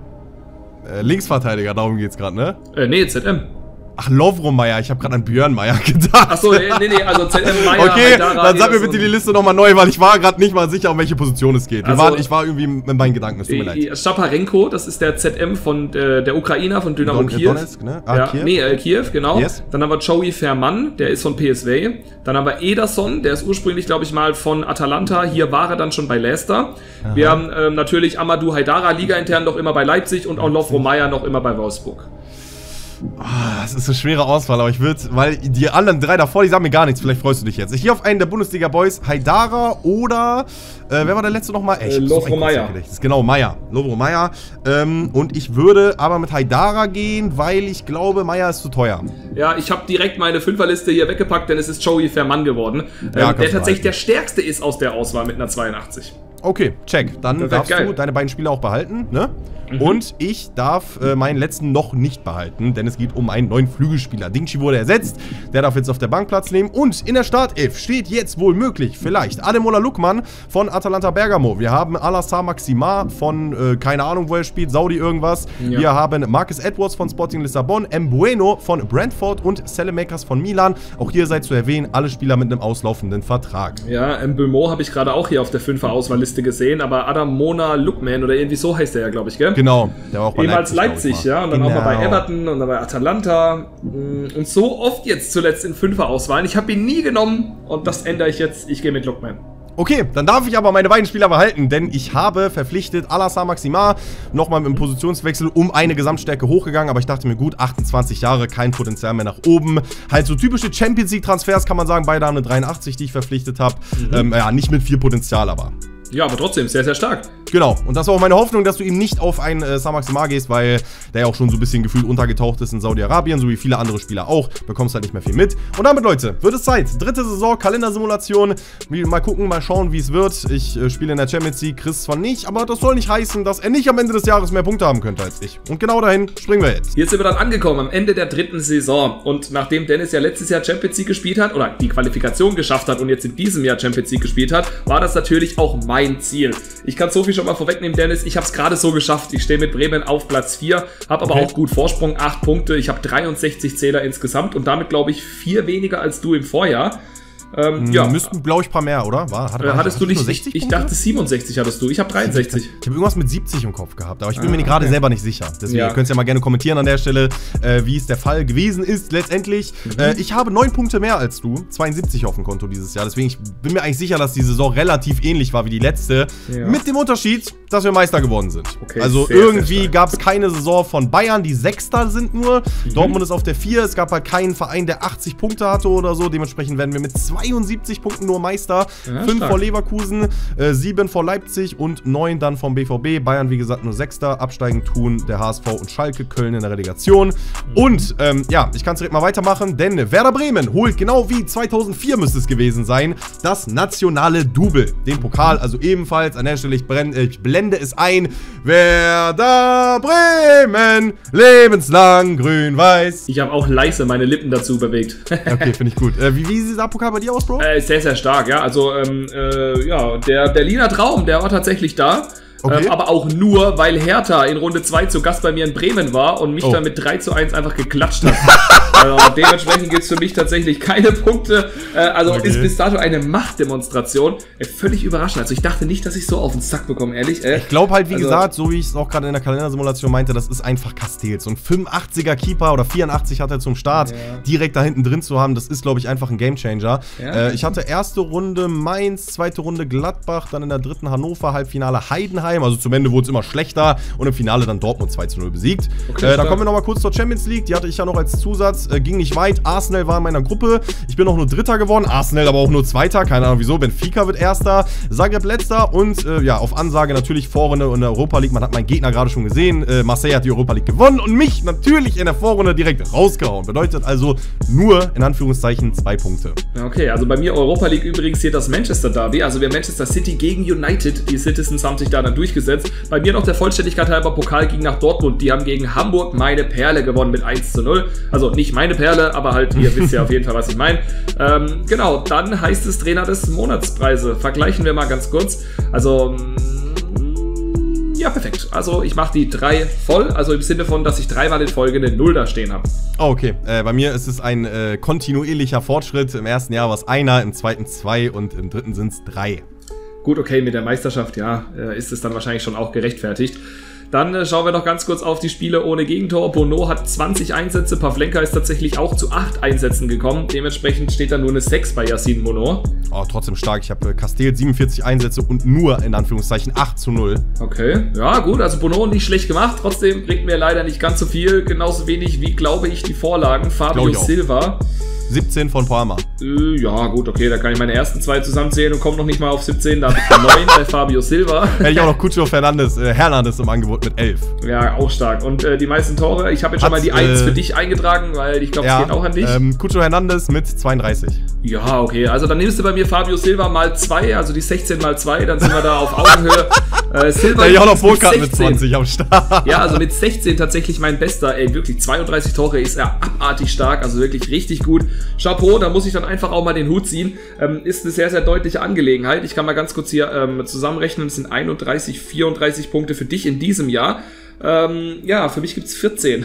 Linksverteidiger, darum geht's gerade, ne? Nee, ZM. Ach, Lovro Mayer, ich habe gerade an Björn Mayer gedacht. Achso, nee, also ZM Mayer. Okay, Haidara, dann sag mir bitte die Liste nochmal neu, weil ich war gerade nicht mal sicher, um welche Position es geht. Also, ich war irgendwie mit meinen Gedanken, es tut mir leid. Schaparenko, das ist der ZM von der Ukrainer von Dynamo Kiew. Donetsk, ne? Ja, Kiew? Nee, Kiew, genau. Yes. Dann haben wir Joey Ferman, der ist von PSV. Dann haben wir Ederson, der ist ursprünglich, glaube ich, mal von Atalanta. Hier war er dann schon bei Leicester. Aha. Wir haben natürlich Amadou Haidara, Liga-intern noch immer bei Leipzig und auch Lovro Mayer noch immer bei Wolfsburg. Oh, das ist eine schwere Auswahl, aber ich würde, weil die anderen drei davor, die sagen mir gar nichts, vielleicht freust du dich jetzt. Ich gehe auf einen der Bundesliga-Boys, Haidara oder, wer war der letzte nochmal? Lovro Mayer. Genau, Mayer, Lovro Mayer. Und ich würde aber mit Haidara gehen, weil ich glaube, Mayer ist zu teuer. Ja, ich habe direkt meine Fünferliste hier weggepackt, denn es ist Joey Ferman geworden, der tatsächlich der stärkste ist aus der Auswahl mit einer 82. Okay, check. Dann darfst du deine beiden Spieler auch behalten, ne? Und ich darf meinen letzten noch nicht behalten, denn es geht um einen neuen Flügelspieler. Dingshi wurde ersetzt, der darf jetzt auf der Bank Platz nehmen. Und in der Startelf steht jetzt wohl möglich, vielleicht, Ademola Lookman von Atalanta Bergamo. Wir haben Alassane Maxima von, keine Ahnung, wo er spielt, Saudi irgendwas. Ja. Wir haben Marcus Edwards von Sporting Lissabon, Mbueno von Brentford und Selemakers von Milan. Auch hier sei zu erwähnen, alle Spieler mit einem auslaufenden Vertrag. Ja, Mbuemo habe ich gerade auch hier auf der 5er-Auswahlliste gesehen, aber Ademola Lookman oder irgendwie so heißt der ja, glaube ich, gell? Genau, der war auch bei Leipzig, ja, und dann auch mal bei Everton und dann bei Atalanta und so oft jetzt zuletzt in 5er-Auswahlen. Ich habe ihn nie genommen und das ändere ich jetzt. Ich gehe mit Lookman. Okay, dann darf ich aber meine beiden Spieler behalten, denn ich habe verpflichtet Alassane Maxima nochmal mit dem Positionswechsel um eine Gesamtstärke hochgegangen, aber ich dachte mir, gut, 28 Jahre, kein Potenzial mehr nach oben. Halt so typische Champions League Transfers, kann man sagen, beide haben eine 83, die ich verpflichtet habe. Ja, nicht mit viel Potenzial, aber... Ja, aber trotzdem sehr, sehr stark. Genau, und das war auch meine Hoffnung, dass du ihm nicht auf einen Saint-Maximin gehst, weil der ja auch schon so ein bisschen gefühlt untergetaucht ist in Saudi-Arabien, so wie viele andere Spieler auch. Bekommst halt nicht mehr viel mit. Und damit, Leute, wird es Zeit. Dritte Saison, Kalendersimulation. Mal gucken, mal schauen, wie es wird. Ich spiele in der Champions League, Chris zwar nicht, aber das soll nicht heißen, dass er nicht am Ende des Jahres mehr Punkte haben könnte als ich. Und genau dahin springen wir jetzt. Hier sind wir dann angekommen, am Ende der dritten Saison. Und nachdem Dennis ja letztes Jahr Champions League gespielt hat, oder die Qualifikation geschafft hat und jetzt in diesem Jahr Champions League gespielt hat, war das natürlich auch mein Ziel. Ich kann so viel schon mal vorwegnehmen, Dennis. Ich habe es gerade so geschafft. Ich stehe mit Bremen auf Platz 4, habe aber auch gut Vorsprung, 8 Punkte. Ich habe 63 Zähler insgesamt und damit, glaube ich, 4 weniger als du im Vorjahr. Ja. Müssten, glaube ich, ein paar mehr, oder? Hattest du nicht 60 Ich dachte 67 hattest du. Ich habe 63. Ich habe irgendwas mit 70 im Kopf gehabt, aber ich bin mir gerade selber nicht sicher. Deswegen könnt ihr ja mal gerne kommentieren an der Stelle, wie es der Fall gewesen ist letztendlich. Ich habe 9 Punkte mehr als du, 72 auf dem Konto dieses Jahr. Deswegen, ich bin mir eigentlich sicher, dass die Saison relativ ähnlich war wie die letzte. Ja. Mit dem Unterschied, dass wir Meister geworden sind. Okay, also irgendwie gab es keine Saison von Bayern, die Sechster sind nur. Dortmund ist auf der 4. Es gab halt keinen Verein, der 80 Punkte hatte oder so. Dementsprechend werden wir mit 72 Punkten nur Meister. 5 vor Leverkusen, 7 vor Leipzig und 9 dann vom BVB. Bayern, wie gesagt, nur 6. Absteigen tun der HSV und Schalke, Köln in der Relegation. Und ja, ich kann es direkt mal weitermachen, denn Werder Bremen holt genau wie 2004 müsste es gewesen sein, das nationale Double. Den Pokal, also ebenfalls an der Stelle, ich blende es ein. Werder Bremen, lebenslang grün-weiß. Ich habe auch leise meine Lippen dazu bewegt. Okay, finde ich gut. Wie sieht dieser Pokal bei dir aus, Bro? Sehr, sehr stark, ja. Also, ja, der Berliner Traum, der war tatsächlich da. Okay. Aber auch nur, weil Hertha in Runde 2 zu Gast bei mir in Bremen war und mich dann mit 3:1 einfach geklatscht hat. Also dementsprechend gibt es für mich tatsächlich keine Punkte. Also okay. Ist bis dato eine Machtdemonstration. Völlig überraschend. Also ich dachte nicht, dass ich so auf den Sack bekomme, ehrlich. Ich glaube halt, wie gesagt, so wie ich es auch gerade in der Kalendersimulation meinte, das ist einfach Castells. So ein 85er Keeper oder 84 hat er zum Start, direkt da hinten drin zu haben, das ist, glaube ich, einfach ein Gamechanger. Ja. Ich hatte erste Runde Mainz, zweite Runde Gladbach, dann in der dritten Hannover, Halbfinale Heidenheim. Also zum Ende wurde es immer schlechter und im Finale dann Dortmund 2:0 besiegt. Okay, da kommen wir nochmal kurz zur Champions League. Die hatte ich ja noch als Zusatz. Ging nicht weit. Arsenal war in meiner Gruppe. Ich bin auch nur Dritter geworden. Arsenal aber auch nur Zweiter. Keine Ahnung wieso. Benfica wird Erster. Zagreb Letzter. Und ja, auf Ansage natürlich Vorrunde in der Europa League. Man hat meinen Gegner gerade schon gesehen. Marseille hat die Europa League gewonnen und mich natürlich in der Vorrunde direkt rausgehauen. Bedeutet also nur, in Anführungszeichen, 2 Punkte. Okay, also bei mir Europa League übrigens hier das Manchester Derby. Also wir Manchester City gegen United. Die Citizens haben sich da dann durchgesetzt. Bei mir noch der Vollständigkeit halber Pokal ging nach Dortmund. Die haben gegen Hamburg meine Perle gewonnen mit 1:0. Also nicht meine Perle, aber halt, ihr wisst ja auf jeden Fall, was ich meine. Genau, dann heißt es Trainer des Monatspreise. Vergleichen wir mal ganz kurz. Also, ja, perfekt. Also ich mache die 3 voll. Also im Sinne von, dass ich 3-mal in Folge eine 0 da stehen habe. Oh, okay. Bei mir ist es ein kontinuierlicher Fortschritt. Im ersten Jahr war es 1, im zweiten 2 und im dritten sind es 3. Gut, okay, mit der Meisterschaft, ja, ist es dann wahrscheinlich schon auch gerechtfertigt. Dann schauen wir noch ganz kurz auf die Spiele ohne Gegentor. Bono hat 20 Einsätze, Pavlenka ist tatsächlich auch zu 8 Einsätzen gekommen. Dementsprechend steht da nur eine 6 bei Yacine Bono. Oh, trotzdem stark. Ich habe Castells 47 Einsätze und nur, in Anführungszeichen, 8:0. Okay, ja gut, also Bono nicht schlecht gemacht. Trotzdem bringt mir leider nicht ganz so viel. Genauso wenig wie, glaube ich, die Vorlagen. Fabio Silva. 17 von Palma. Ja, gut, okay, da kann ich meine ersten 2 zusammenzählen und komme noch nicht mal auf 17. Da habe ich 9 bei Fabio Silva. Hätte ich auch noch Cucho Hernandez im Angebot mit 11. Ja, auch stark. Und die meisten Tore, ich habe jetzt schon mal die 1 für dich eingetragen, weil ich glaube, es geht auch an dich. Cucho Hernandez mit 32. Ja, okay, also dann nimmst du bei mir Fabio Silva mal 2, also die 16 mal 2, dann sind wir da auf Augenhöhe. Silva ich auch noch Vollkarten mit 20 am Start. Ja, also mit 16 tatsächlich mein bester, ey, wirklich 32 Tore ist er abartig stark, also wirklich richtig gut. Chapeau, da muss ich dann einfach auch mal den Hut ziehen. Ist eine sehr, sehr deutliche Angelegenheit. Ich kann mal ganz kurz hier zusammenrechnen, es sind 31, 34 Punkte für dich in diesem Jahr. Ja, für mich gibt es 14.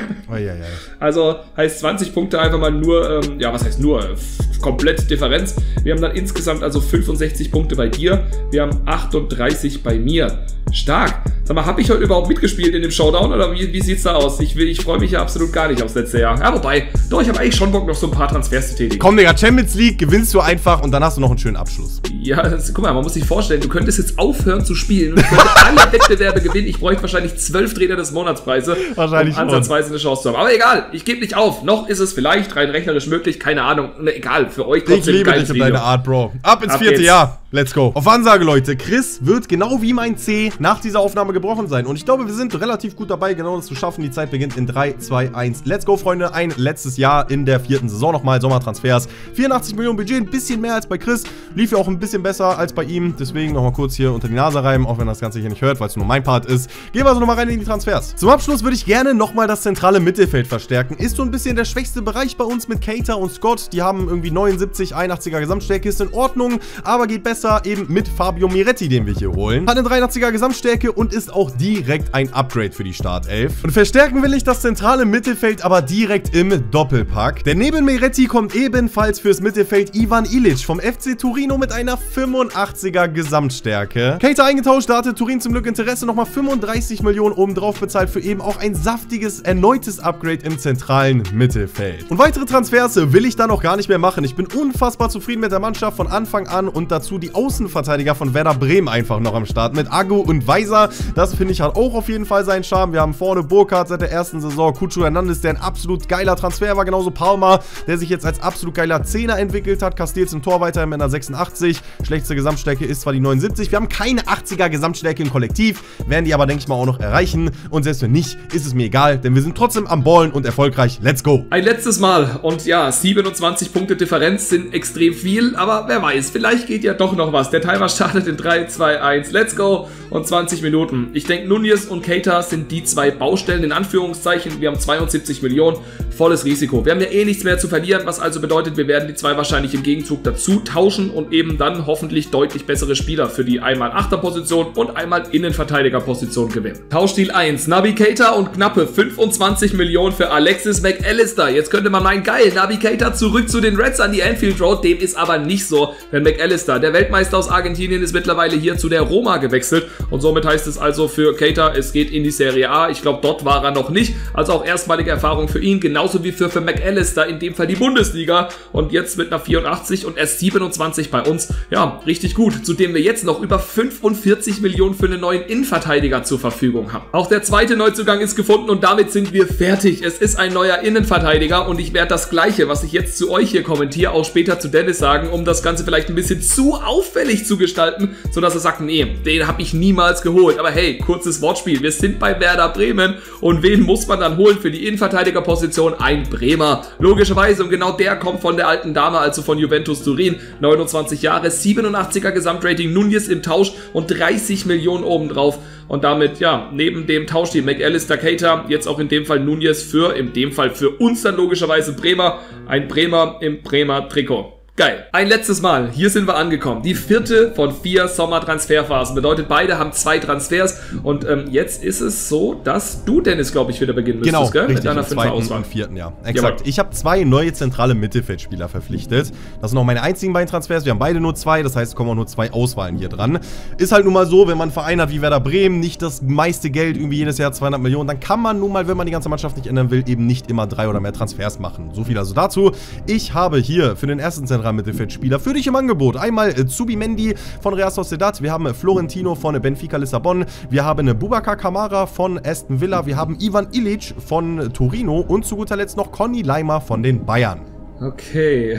Also heißt 20 Punkte einfach mal nur, ja, was heißt nur? Komplett Differenz. Wir haben dann insgesamt also 65 Punkte bei dir. Wir haben 38 bei mir. Stark. Sag mal, habe ich heute überhaupt mitgespielt in dem Showdown oder wie sieht's da aus? Ich freue mich ja absolut gar nicht aufs letzte Jahr. Ja, wobei, doch, ich habe eigentlich schon Bock, noch so ein paar Transfers zu tätigen. Komm, Digga, Champions League gewinnst du einfach und dann hast du noch einen schönen Abschluss. Ja, guck mal, man muss sich vorstellen, du könntest jetzt aufhören zu spielen und ich könnte alle Wettbewerbe gewinnen. Ich bräuchte wahrscheinlich 12 Trainer des Monatspreise, wahrscheinlich um ansatzweise eine Chance zu haben. Aber egal, ich gebe nicht auf. Noch ist es vielleicht rein rechnerisch möglich, keine Ahnung. Egal, für euch trotzdem. Ich liebe dich und deine Art, Bro. Ab ins 4. Jahr. Let's go. Auf Ansage, Leute. Chris wird genau wie mein C nach dieser Aufnahme gebrochen sein. Und ich glaube, wir sind relativ gut dabei, genau das zu schaffen. Die Zeit beginnt in 3, 2, 1. Let's go, Freunde. Ein letztes Jahr in der 4. Saison nochmal. Sommertransfers. 84 Millionen Budget. Ein bisschen mehr als bei Chris. Lief ja auch ein bisschen besser als bei ihm. Deswegen nochmal kurz hier unter die Nase reiben. Auch wenn das Ganze hier nicht hört, weil es nur mein Part ist. Gehen wir also nochmal rein in die Transfers. Zum Abschluss würde ich gerne nochmal das zentrale Mittelfeld verstärken. Ist so ein bisschen der schwächste Bereich bei uns mit Keita und Scott. Die haben irgendwie 79, 81er Gesamtstärke. Ist in Ordnung, aber geht besser eben mit Fabio Miretti, den wir hier holen. Hat eine 83er Gesamtstärke und ist auch direkt ein Upgrade für die Startelf. Und verstärken will ich das zentrale Mittelfeld aber direkt im Doppelpack. Denn neben Miretti kommt ebenfalls fürs Mittelfeld Ivan Ilic vom FC Torino mit einer 85er Gesamtstärke. Keita eingetauscht, da hatte Turin zum Glück Interesse, nochmal 35 Millionen obendrauf bezahlt für eben auch ein saftiges, erneutes Upgrade im zentralen Mittelfeld. Und weitere Transfers will ich da noch gar nicht mehr machen. Ich bin unfassbar zufrieden mit der Mannschaft von Anfang an und dazu die Außenverteidiger von Werder Bremen einfach noch am Start mit Agu und Weiser. Das finde ich hat auch auf jeden Fall seinen Charme. Wir haben vorne Burkhardt seit der ersten Saison, Cucho Hernandez, der ein absolut geiler Transfer war, genauso Palma, der sich jetzt als absolut geiler Zehner entwickelt hat. Castells im Tor weiter mit einer 86. Schlechteste Gesamtstärke ist zwar die 79. Wir haben keine 80er Gesamtstärke im Kollektiv, werden die aber, denke ich mal, auch noch erreichen. Und selbst wenn nicht, ist es mir egal, denn wir sind trotzdem am Ballen und erfolgreich. Let's go! Ein letztes Mal und ja, 27 Punkte Differenz sind extrem viel, aber wer weiß, vielleicht geht ja doch noch noch was. Der Timer startet in 3, 2, 1, let's go und 20 Minuten. Ich denke, Nunez und Keita sind die zwei Baustellen, in Anführungszeichen. Wir haben 72 Millionen, volles Risiko. Wir haben ja eh nichts mehr zu verlieren, was also bedeutet, wir werden die zwei wahrscheinlich im Gegenzug dazu tauschen und eben dann hoffentlich deutlich bessere Spieler für die einmal 8er-Position und einmal Innenverteidiger-Position gewinnen. Tauschstil 1, Naby Keita und knappe 25 Millionen für Alexis Mac Allister. Jetzt könnte man meinen, geil, Naby Keita zurück zu den Reds an die Anfield Road. Dem ist aber nicht so, denn Mac Allister, der Weltmeister aus Argentinien, ist mittlerweile hier zu der Roma gewechselt und somit heißt es also für Keita, es geht in die Serie A. Ich glaube, dort war er noch nicht, also auch erstmalige Erfahrung für ihn, genauso wie für Mac Allister, in dem Fall die Bundesliga und jetzt mit einer 84 und erst 27 bei uns. Ja, richtig gut, zudem wir jetzt noch über 45 Millionen für einen neuen Innenverteidiger zur Verfügung haben. Auch der zweite Neuzugang ist gefunden und damit sind wir fertig. Es ist ein neuer Innenverteidiger und ich werde das Gleiche, was ich jetzt zu euch hier kommentiere, auch später zu Dennis sagen, um das Ganze vielleicht ein bisschen zu auffällig zu gestalten, sodass er sagt, nee, den habe ich niemals geholt. Aber hey, kurzes Wortspiel, wir sind bei Werder Bremen und wen muss man dann holen für die Innenverteidigerposition? Ein Bremer. Logischerweise, und genau der kommt von der alten Dame, also von Juventus Turin, 29 Jahre, 87er Gesamtrating, Nunez im Tausch und 30 Millionen obendrauf. Und damit, ja, neben dem Tauschteam Mac Allister, Keita, jetzt auch in dem Fall Nunez für uns dann logischerweise Bremer, ein Bremer im Bremer Trikot. Geil. Ein letztes Mal. Hier sind wir angekommen. Die 4. von 4 Sommertransferphasen. Bedeutet, beide haben 2 Transfers. Und jetzt ist es so, dass du, Dennis, glaube ich, wieder beginnen müsstest, gell? Richtig, mit deiner 5er Auswahl. Und 4. Ja, exakt. Jawohl. Ich habe 2 neue zentrale Mittelfeldspieler verpflichtet. Das sind auch meine einzigen beiden Transfers. Wir haben beide nur 2. Das heißt, es kommen auch nur 2 Auswahlen hier dran. Ist halt nun mal so, wenn man einen Verein hat wie Werder Bremen, nicht das meiste Geld, irgendwie jedes Jahr 200 Millionen, dann kann man nun mal, wenn man die ganze Mannschaft nicht ändern will, eben nicht immer 3 oder mehr Transfers machen. So viel also dazu. Ich habe hier für den ersten zentralen Mittelfeldspieler für dich im Angebot einmal Zubimendi von Real Sociedad, wir haben Florentino von Benfica Lissabon, wir haben Boubacar Kamara von Aston Villa, wir haben Ivan Ilic von Torino und zu guter Letzt noch Conny Laimer von den Bayern. Okay.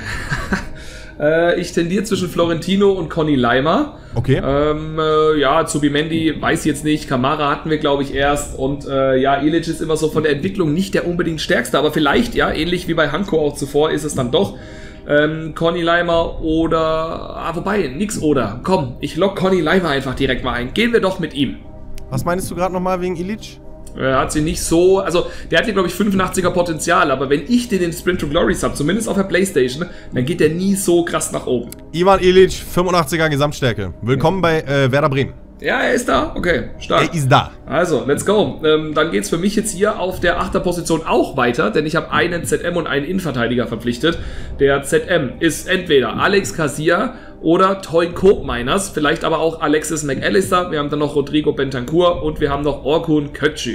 Ich tendiere zwischen Florentino und Conny Laimer. Okay. Ja, Zubimendi weiß ich jetzt nicht. Kamara hatten wir, glaube ich, erst. Und ja, Ilic ist immer so von der Entwicklung nicht der unbedingt stärkste. Aber vielleicht, ja, ähnlich wie bei Hanko auch zuvor, ist es dann doch Conny Laimer oder... wobei, nix oder. Komm, ich lock Conny Laimer einfach direkt mal ein. Gehen wir doch mit ihm. Was meinst du gerade nochmal wegen Ilic? Hat sie nicht so, also der hat hier glaube ich 85er Potenzial, aber wenn ich den in Sprint to Glories habe, zumindest auf der Playstation, dann geht der nie so krass nach oben. Ivan Ilic, 85er Gesamtstärke. Willkommen bei Werder Bremen. Ja, er ist da. Okay, stark. Er ist da. Also, let's go. Dann geht's für mich jetzt hier auf der 8er Position auch weiter, denn ich habe einen ZM und einen Innenverteidiger verpflichtet. Der ZM ist entweder Alex Garcia oder Toyn Koopmeiners, vielleicht aber auch Alexis Mac Allister. Wir haben dann noch Rodrigo Bentancur und wir haben noch Orkun Kökçü.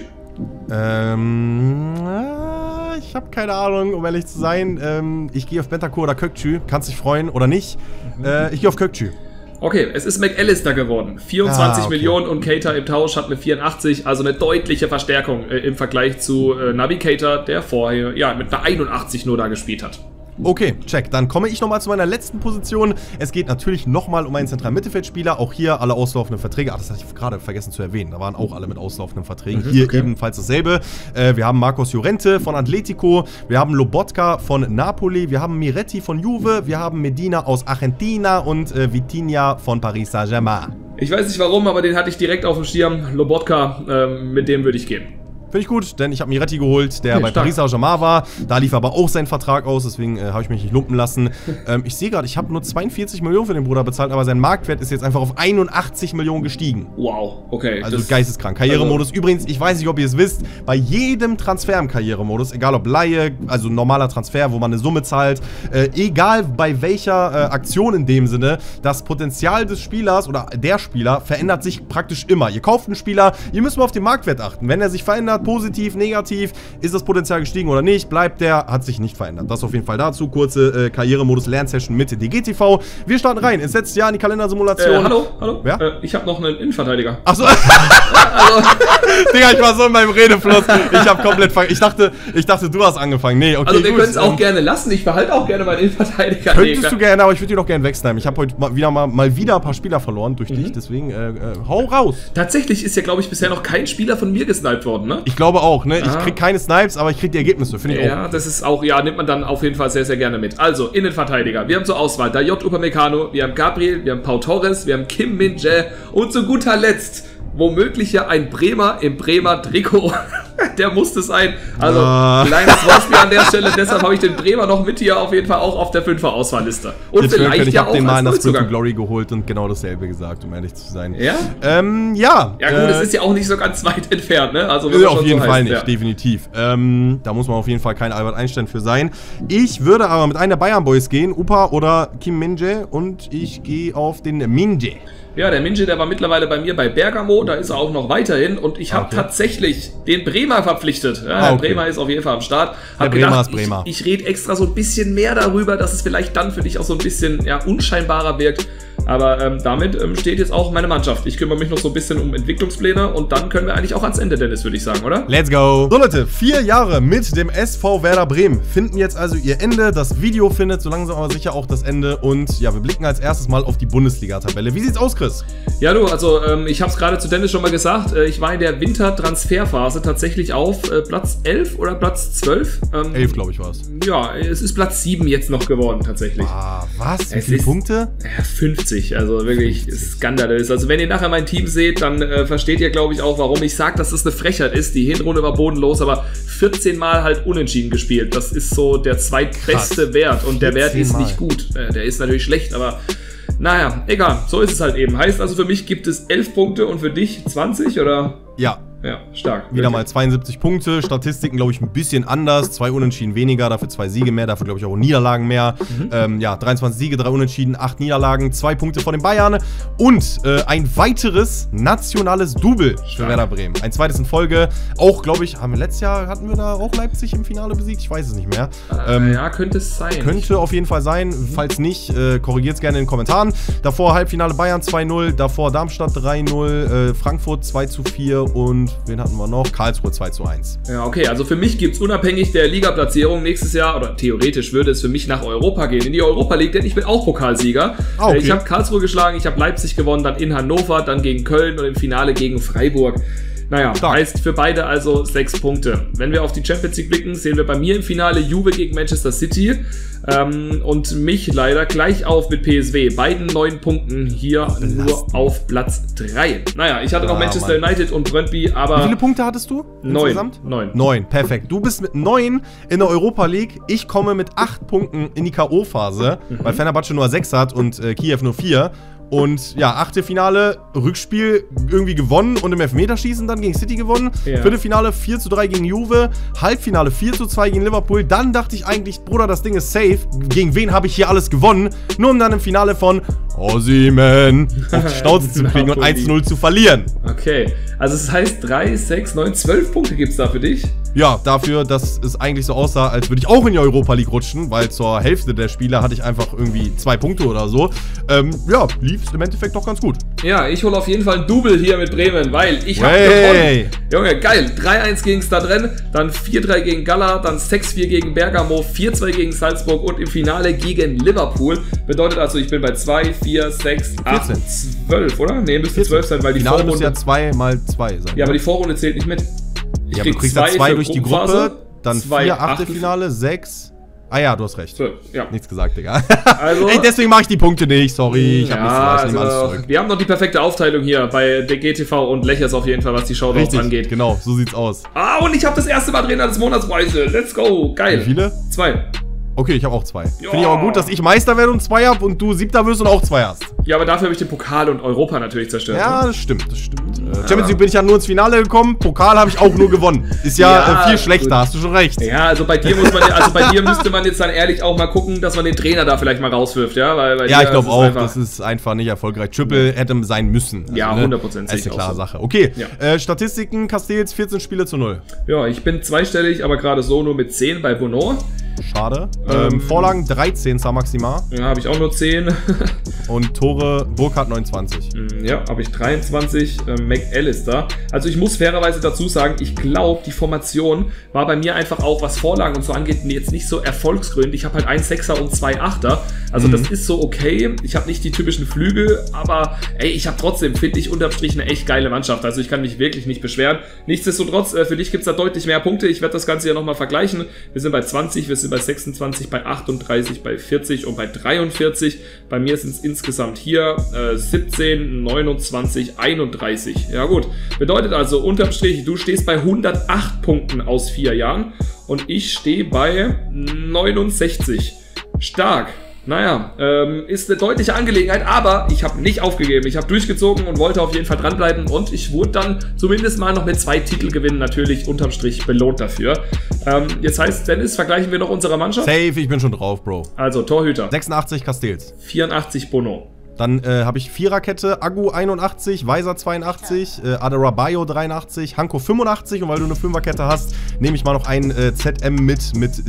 Ich habe keine Ahnung, um ehrlich zu sein. Ich gehe auf Bentancur oder Kökçü. Kannst dich freuen oder nicht. Ich gehe auf Kökçü. Okay, es ist Mac Allister geworden. 24 Millionen und Keita im Tausch hat eine 84, also eine deutliche Verstärkung im Vergleich zu Naby Keita, der vorher ja mit einer 81 nur da gespielt hat. Okay, check. Dann komme ich nochmal zu meiner letzten Position. Es geht natürlich nochmal um einen zentralen Mittelfeldspieler. Auch hier alle auslaufenden Verträge. Ach, das hatte ich gerade vergessen zu erwähnen. Da waren auch alle mit auslaufenden Verträgen. Hier ebenfalls dasselbe. Wir haben Marcos Llorente von Atletico. Wir haben Lobotka von Napoli. Wir haben Miretti von Juve. Wir haben Medina aus Argentina und Vitinha von Paris Saint-Germain. Ich weiß nicht warum, aber den hatte ich direkt auf dem Schirm. Lobotka, mit dem würde ich gehen. Finde ich gut, denn ich habe Miretti geholt, der bei Paris Saint-Germain war. Da lief aber auch sein Vertrag aus, deswegen habe ich mich nicht lumpen lassen. Ich sehe gerade, ich habe nur 42 Millionen für den Bruder bezahlt, aber sein Marktwert ist jetzt einfach auf 81 Millionen gestiegen. Wow, okay. Also geisteskrank. Karrieremodus. Übrigens, ich weiß nicht, ob ihr es wisst, bei jedem Transfer im Karrieremodus, egal ob Leihe, also normaler Transfer, wo man eine Summe zahlt, egal bei welcher Aktion in dem Sinne, das Potenzial des Spielers oder der Spieler verändert sich praktisch immer. Ihr kauft einen Spieler, ihr müsst mal auf den Marktwert achten. Wenn er sich verändert, positiv, negativ, ist das Potenzial gestiegen oder nicht, bleibt der, hat sich nicht verändert. Das auf jeden Fall dazu. Kurze Karrieremodus Lernsession mit DGTV. Wir starten rein ins letzte Jahr in die Kalendersimulation. Hallo? Ja? Ich habe noch einen Innenverteidiger. Achso. Digga, ich war so in meinem Redefluss. Ich habe komplett ich dachte, du hast angefangen. Nee, okay. Also wir können es auch gerne lassen. Ich behalte auch gerne meinen Innenverteidiger. Könntest du gerne, aber ich würde ihn doch gerne wegsnipen. Ich habe heute mal wieder ein paar Spieler verloren durch dich, deswegen hau raus. Tatsächlich ist ja, glaube ich, bisher noch kein Spieler von mir gesniped worden, ne? Ich glaube auch, ne? Ich krieg keine Snipes, aber ich krieg die Ergebnisse, finde ich auch. Ja, das ist auch, ja, nimmt man dann auf jeden Fall sehr, sehr gerne mit. Also, Innenverteidiger. Wir haben zur Auswahl Dayot Upamecano, wir haben Gabriel, wir haben Pau Torres, wir haben Kim Min-jae und zu guter Letzt womöglich ja ein Bremer im Bremer Trikot. Der musste sein. Also, kleines Wortspiel an der Stelle. Deshalb habe ich den Bremer noch mit hier auf jeden Fall auch auf der 5er-Auswahlliste. Und jetzt vielleicht ich ja hab auch den mal in das Neuzugang. Glory geholt und genau dasselbe gesagt, um ehrlich zu sein. Ja? Ja. Ja gut, das ist ja auch nicht so ganz weit entfernt, ne? Also, auf jeden Fall nicht, definitiv. Da muss man auf jeden Fall kein Albert Einstein für sein. Ich würde aber mit einem der Bayern Boys gehen, Upa oder Kim Min-jae, und ich gehe auf den Min-jae. Ja, der Min-jae, der war mittlerweile bei mir bei Bergamo, da ist er auch noch weiterhin und ich habe tatsächlich den Bremer verpflichtet. Ja, der Bremer ist auf jeden Fall am Start. Hab gedacht, ich rede extra so ein bisschen mehr darüber, dass es vielleicht dann für dich auch so ein bisschen unscheinbarer wirkt. Aber damit steht jetzt auch meine Mannschaft. Ich kümmere mich noch so ein bisschen um Entwicklungspläne und dann können wir eigentlich auch ans Ende, Dennis, würde ich sagen, oder? Let's go! So Leute, 4 Jahre mit dem SV Werder Bremen finden jetzt also ihr Ende. Das Video findet so langsam aber sicher auch das Ende. Und ja, wir blicken als erstes mal auf die Bundesliga-Tabelle. Wie sieht's aus, Chris? Ja du, also ich habe es gerade zu Dennis schon mal gesagt. Ich war in der Wintertransferphase tatsächlich auf Platz 11 oder Platz 12. 11, glaube ich, war es. Ja, es ist Platz 7 jetzt noch geworden, tatsächlich. Was? Wie viele Punkte? Ja, 50. Also wirklich skandalös. Also wenn ihr nachher mein Team seht, dann versteht ihr, glaube ich, auch, warum ich sage, dass das eine Frechheit ist. Die Hinrunde war bodenlos, aber 14 Mal halt unentschieden gespielt. Das ist so der zweitbeste Wert und der Wert ist nicht gut. Der ist natürlich schlecht, aber naja, egal. So ist es halt eben. Heißt also, für mich gibt es 11 Punkte und für dich 20, oder? Ja. Ja, stark. Wieder mal 72 Punkte, Statistiken glaube ich ein bisschen anders, 2 Unentschieden weniger, dafür 2 Siege mehr, dafür glaube ich auch Niederlagen mehr. Ja, 23 Siege, 3 Unentschieden, 8 Niederlagen, 2 Punkte vor den Bayern und ein weiteres nationales Double für Werder Bremen. Ein zweites in Folge, auch glaube ich, letztes Jahr hatten wir da auch Leipzig im Finale besiegt, ich weiß es nicht mehr. Ja, könnte es sein. Könnte auf jeden Fall sein, falls nicht, korrigiert es gerne in den Kommentaren. Davor Halbfinale Bayern 2-0, davor Darmstadt 3-0, Frankfurt 2-4 und wen hatten wir noch? Karlsruhe 2-1. Ja, okay, also für mich gibt es unabhängig der Liga-Platzierung nächstes Jahr, oder theoretisch würde es für mich nach Europa gehen, in die Europa League, denn ich bin auch Pokalsieger. Okay. Ich habe Karlsruhe geschlagen, ich habe Leipzig gewonnen, dann in Hannover, dann gegen Köln und im Finale gegen Freiburg. Naja, heißt für beide also 6 Punkte. Wenn wir auf die Champions League blicken, sehen wir bei mir im Finale Juve gegen Manchester City und mich leider gleich auf mit PSW. Beiden 9 Punkten hier nur auf Platz 3. Naja, ich hatte noch Manchester United und Brøndby, aber... Wie viele Punkte hattest du insgesamt? 9, perfekt. Du bist mit 9 in der Europa League. Ich komme mit 8 Punkten in die K.O.-Phase, weil Fenerbahce nur 6 hat und Kiew nur 4. Und ja, Achtelfinale, Rückspiel irgendwie gewonnen und im Elfmeterschießen dann gegen City gewonnen. Ja. Viertelfinale 4:3 gegen Juve. Halbfinale 4:2 gegen Liverpool. Dann dachte ich eigentlich, Bruder, das Ding ist safe. Gegen wen habe ich hier alles gewonnen? Nur um dann im Finale von Osimhen auf die Schnauze zu kriegen und 1:0 zu verlieren. Okay, also es heißt 3, 6, 9, 12 Punkte gibt es da für dich? Ja, dafür, dass es eigentlich so aussah, als würde ich auch in die Europa League rutschen, weil zur Hälfte der Spiele hatte ich einfach irgendwie 2 Punkte oder so. Ja, lief es im Endeffekt doch ganz gut. Ja, ich hole auf jeden Fall ein Double hier mit Bremen, weil ich habe gewonnen. Junge, geil. 3-1 gegen Stadren, dann 4-3 gegen Gala, dann 6-4 gegen Bergamo, 4-2 gegen Salzburg und im Finale gegen Liverpool. Bedeutet also, ich bin bei 2, 4, 6, 8, 12, oder? Ne, müsste 12 sein, weil die Finale Vorrunde... muss ja 2 mal 2 sein. Ja, aber die Vorrunde zählt nicht mit. Ja, aber du kriegst ja 2 durch die Gruppe, dann 4 Achtelfinale, 6... Ah ja, du hast recht. So, ja. Nichts gesagt, Digga. Also, ey, deswegen mache ich die Punkte nicht, sorry. Ich habe nichts gesagt, ich nehme alles zurück. Wir haben noch die perfekte Aufteilung hier bei der GTV und Lechers auf jeden Fall, was die Shoutouts angeht. Genau, so sieht's aus. Ah, und ich habe das erste Mal Trainer des Monatspreise. Let's go, geil. Wie viele? 2. Okay, ich habe auch 2. Finde ich auch gut, dass ich Meister werde und 2 habe und du 7. wirst und auch 2 hast. Ja, aber dafür habe ich den Pokal und Europa natürlich zerstört. Ja, das stimmt, das stimmt. Champions League bin ich ja nur ins Finale gekommen, Pokal habe ich auch nur gewonnen. Ist ja, viel schlechter, gut. Hast du schon recht. Ja, also bei dir muss man, bei dir müsste man jetzt dann ehrlich auch mal gucken, dass man den Trainer da vielleicht mal rauswirft, ja? Weil ja, ich glaube auch, das ist einfach nicht erfolgreich. Triple hätte sein müssen. Also, ja, 100%. Das ist eine klare Sache. Okay, Statistiken, Castells 14 Spiele zu 0. Ja, ich bin zweistellig, aber gerade so nur mit 10 bei Bono. Schade. Vorlagen 13, Saint-Maximin. Ja, habe ich auch nur 10. Und Tore Burkhardt 29. Ja, habe ich 23. McAllister. Also ich muss fairerweise dazu sagen, ich glaube, die Formation war bei mir einfach auch, was Vorlagen und so angeht, jetzt nicht so erfolgsgründend. Ich habe halt 1 Sechser und 2 Achter. Also das ist so okay. Ich habe nicht die typischen Flügel, aber ey, ich habe trotzdem, finde ich, unterm Strich eine echt geile Mannschaft. Also ich kann mich wirklich nicht beschweren. Nichtsdestotrotz, für dich gibt es da deutlich mehr Punkte. Ich werde das Ganze ja nochmal vergleichen. Wir sind bei 20, wir sind bei 26, bei 38, bei 40 und bei 43. Bei mir sind es insgesamt hier 17, 29, 31. Ja gut, bedeutet also unterm Strich, du stehst bei 108 Punkten aus 4 Jahren und ich stehe bei 69. Stark. Naja, ist eine deutliche Angelegenheit, aber ich habe nicht aufgegeben. Ich habe durchgezogen und wollte auf jeden Fall dranbleiben und ich wurde dann zumindest mal noch mit 2 Titelgewinnen natürlich unterm Strich belohnt dafür. Jetzt heißt, Dennis, vergleichen wir noch unsere Mannschaft? Safe, ich bin schon drauf, Bro. Also, Torhüter. 86 Castells. 84 Bono. Dann habe ich Viererkette, Agu 81, Weiser 82, Adarabayo 83, Hanko 85 und weil du eine Fünferkette hast, nehme ich mal noch einen ZM mit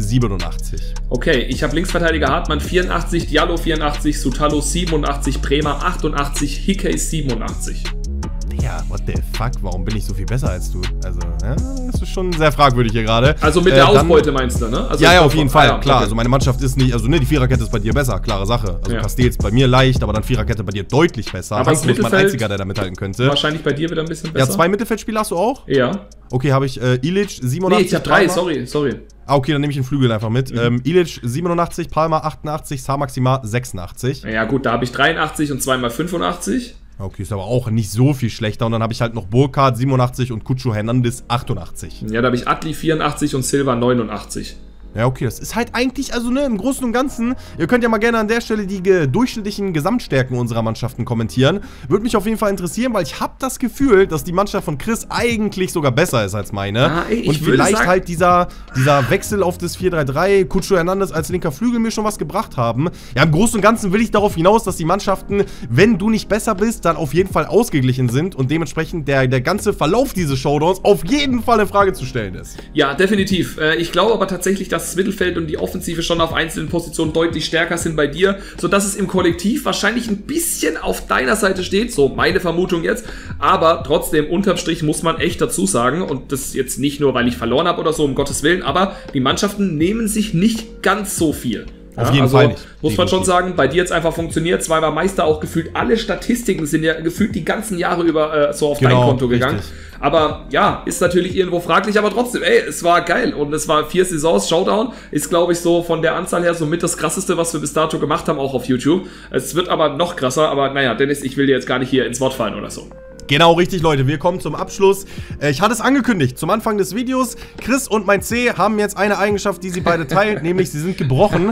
87. Okay, ich habe Linksverteidiger Hartmann 84, Diallo 84, Sutalo 87, Bremer 88, Hickey 87. Ja, what the fuck, warum bin ich so viel besser als du? Also, ja, das ist schon sehr fragwürdig hier gerade. Also mit der Ausbeute meinst du, ne? Also ja, auf jeden Fall, klar. Okay. Also meine Mannschaft ist nicht, also ne, die Viererkette ist bei dir besser, klare Sache. Also Castells bei mir leicht, aber dann Viererkette bei dir deutlich besser. Aber das ist mein einziger, der da mithalten könnte. Wahrscheinlich bei dir wieder ein bisschen besser. Ja, 2 Mittelfeldspieler hast du auch? Ja. Okay, habe ich Ilic 87. Nee, ich habe 3, sorry. Ah, okay, dann nehme ich den Flügel einfach mit. Ilic 87, Palmer 88, Saint-Maximin 86. Ja gut, da habe ich 83 und 2 mal 85. Okay, ist aber auch nicht so viel schlechter. Und dann habe ich halt noch Burkhardt 87 und Cucho Hernandez 88. Ja, da habe ich Atli 84 und Silva 89. Ja, okay, das ist halt eigentlich, also ne, im Großen und Ganzen, ihr könnt ja mal gerne an der Stelle die durchschnittlichen Gesamtstärken unserer Mannschaften kommentieren. Würde mich auf jeden Fall interessieren, weil ich habe das Gefühl, dass die Mannschaft von Chris eigentlich sogar besser ist als meine. Ja, und vielleicht halt dieser Wechsel auf das 4-3-3, Cucho Hernandez als linker Flügel mir schon was gebracht haben. Ja, im Großen und Ganzen will ich darauf hinaus, dass die Mannschaften, wenn du nicht besser bist, dann auf jeden Fall ausgeglichen sind und dementsprechend der ganze Verlauf dieses Showdowns auf jeden Fall in Frage zu stellen ist. Ja, definitiv. Ich glaube aber tatsächlich, dass das Mittelfeld und die Offensive schon auf einzelnen Positionen deutlich stärker sind bei dir, sodass es im Kollektiv wahrscheinlich ein bisschen auf deiner Seite steht, so meine Vermutung jetzt, aber trotzdem unterm Strich muss man echt dazu sagen, und das jetzt nicht nur, weil ich verloren habe oder so, um Gottes Willen, aber die Mannschaften nehmen sich nicht ganz so viel. Auf jeden Fall nicht. Muss man schon sagen, bei dir jetzt einfach funktioniert. Zweimal Meister, auch gefühlt alle Statistiken sind ja gefühlt die ganzen Jahre über so auf dein Konto gegangen. Richtig. Aber ja, ist natürlich irgendwo fraglich, aber trotzdem, ey, es war geil. Und es war 4 Saisons, Showdown. Ist, glaube ich, so von der Anzahl her so mit das Krasseste, was wir bis dato gemacht haben, auch auf YouTube. Es wird aber noch krasser, aber naja, Dennis, ich will dir jetzt gar nicht hier ins Wort fallen oder so. Genau, richtig, Leute. Wir kommen zum Abschluss. Ich hatte es angekündigt, zum Anfang des Videos. Chris und mein C haben jetzt eine Eigenschaft, die sie beide teilen, nämlich sie sind gebrochen.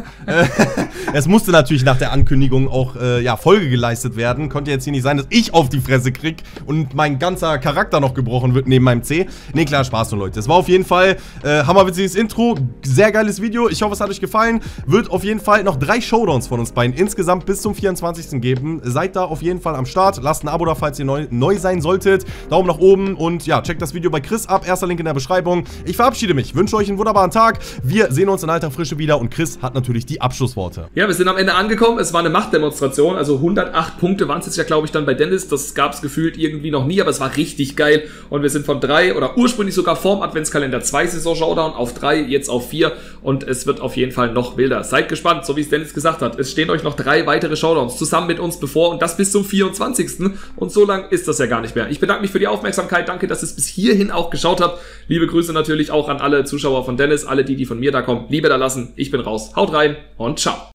Es musste natürlich nach der Ankündigung auch Folge geleistet werden. Konnte jetzt hier nicht sein, dass ich auf die Fresse krieg und mein ganzer Charakter noch gebrochen wird neben meinem C. Nee, klar, Spaß nur, Leute. Es war auf jeden Fall hammerwitziges Intro. Sehr geiles Video. Ich hoffe, es hat euch gefallen. Wird auf jeden Fall noch 3 Showdowns von uns beiden insgesamt bis zum 24. geben. Seid da auf jeden Fall am Start. Lasst ein Abo da, falls ihr neu sein solltet. Daumen nach oben und ja, checkt das Video bei Chris ab. Erster Link in der Beschreibung. Ich verabschiede mich. Wünsche euch einen wunderbaren Tag. Wir sehen uns in alter Frische wieder und Chris hat natürlich die Abschlussworte. Ja, wir sind am Ende angekommen. Es war eine Machtdemonstration. Also 108 Punkte waren es jetzt ja, glaube ich, dann bei Dennis. Das gab es gefühlt irgendwie noch nie, aber es war richtig geil. Und wir sind von 3 oder ursprünglich sogar vorm Adventskalender 2 Saison-Showdown auf 3, jetzt auf 4. Und es wird auf jeden Fall noch wilder. Seid gespannt, so wie es Dennis gesagt hat. Es stehen euch noch 3 weitere Showdowns zusammen mit uns bevor und das bis zum 24. Und so lang ist das ja gar nicht mehr. Ich bedanke mich für die Aufmerksamkeit. Danke, dass ihr es bis hierhin auch geschaut habt. Liebe Grüße natürlich auch an alle Zuschauer von Dennis, alle die von mir da kommen. Liebe da lassen. Ich bin raus. Haut rein und ciao.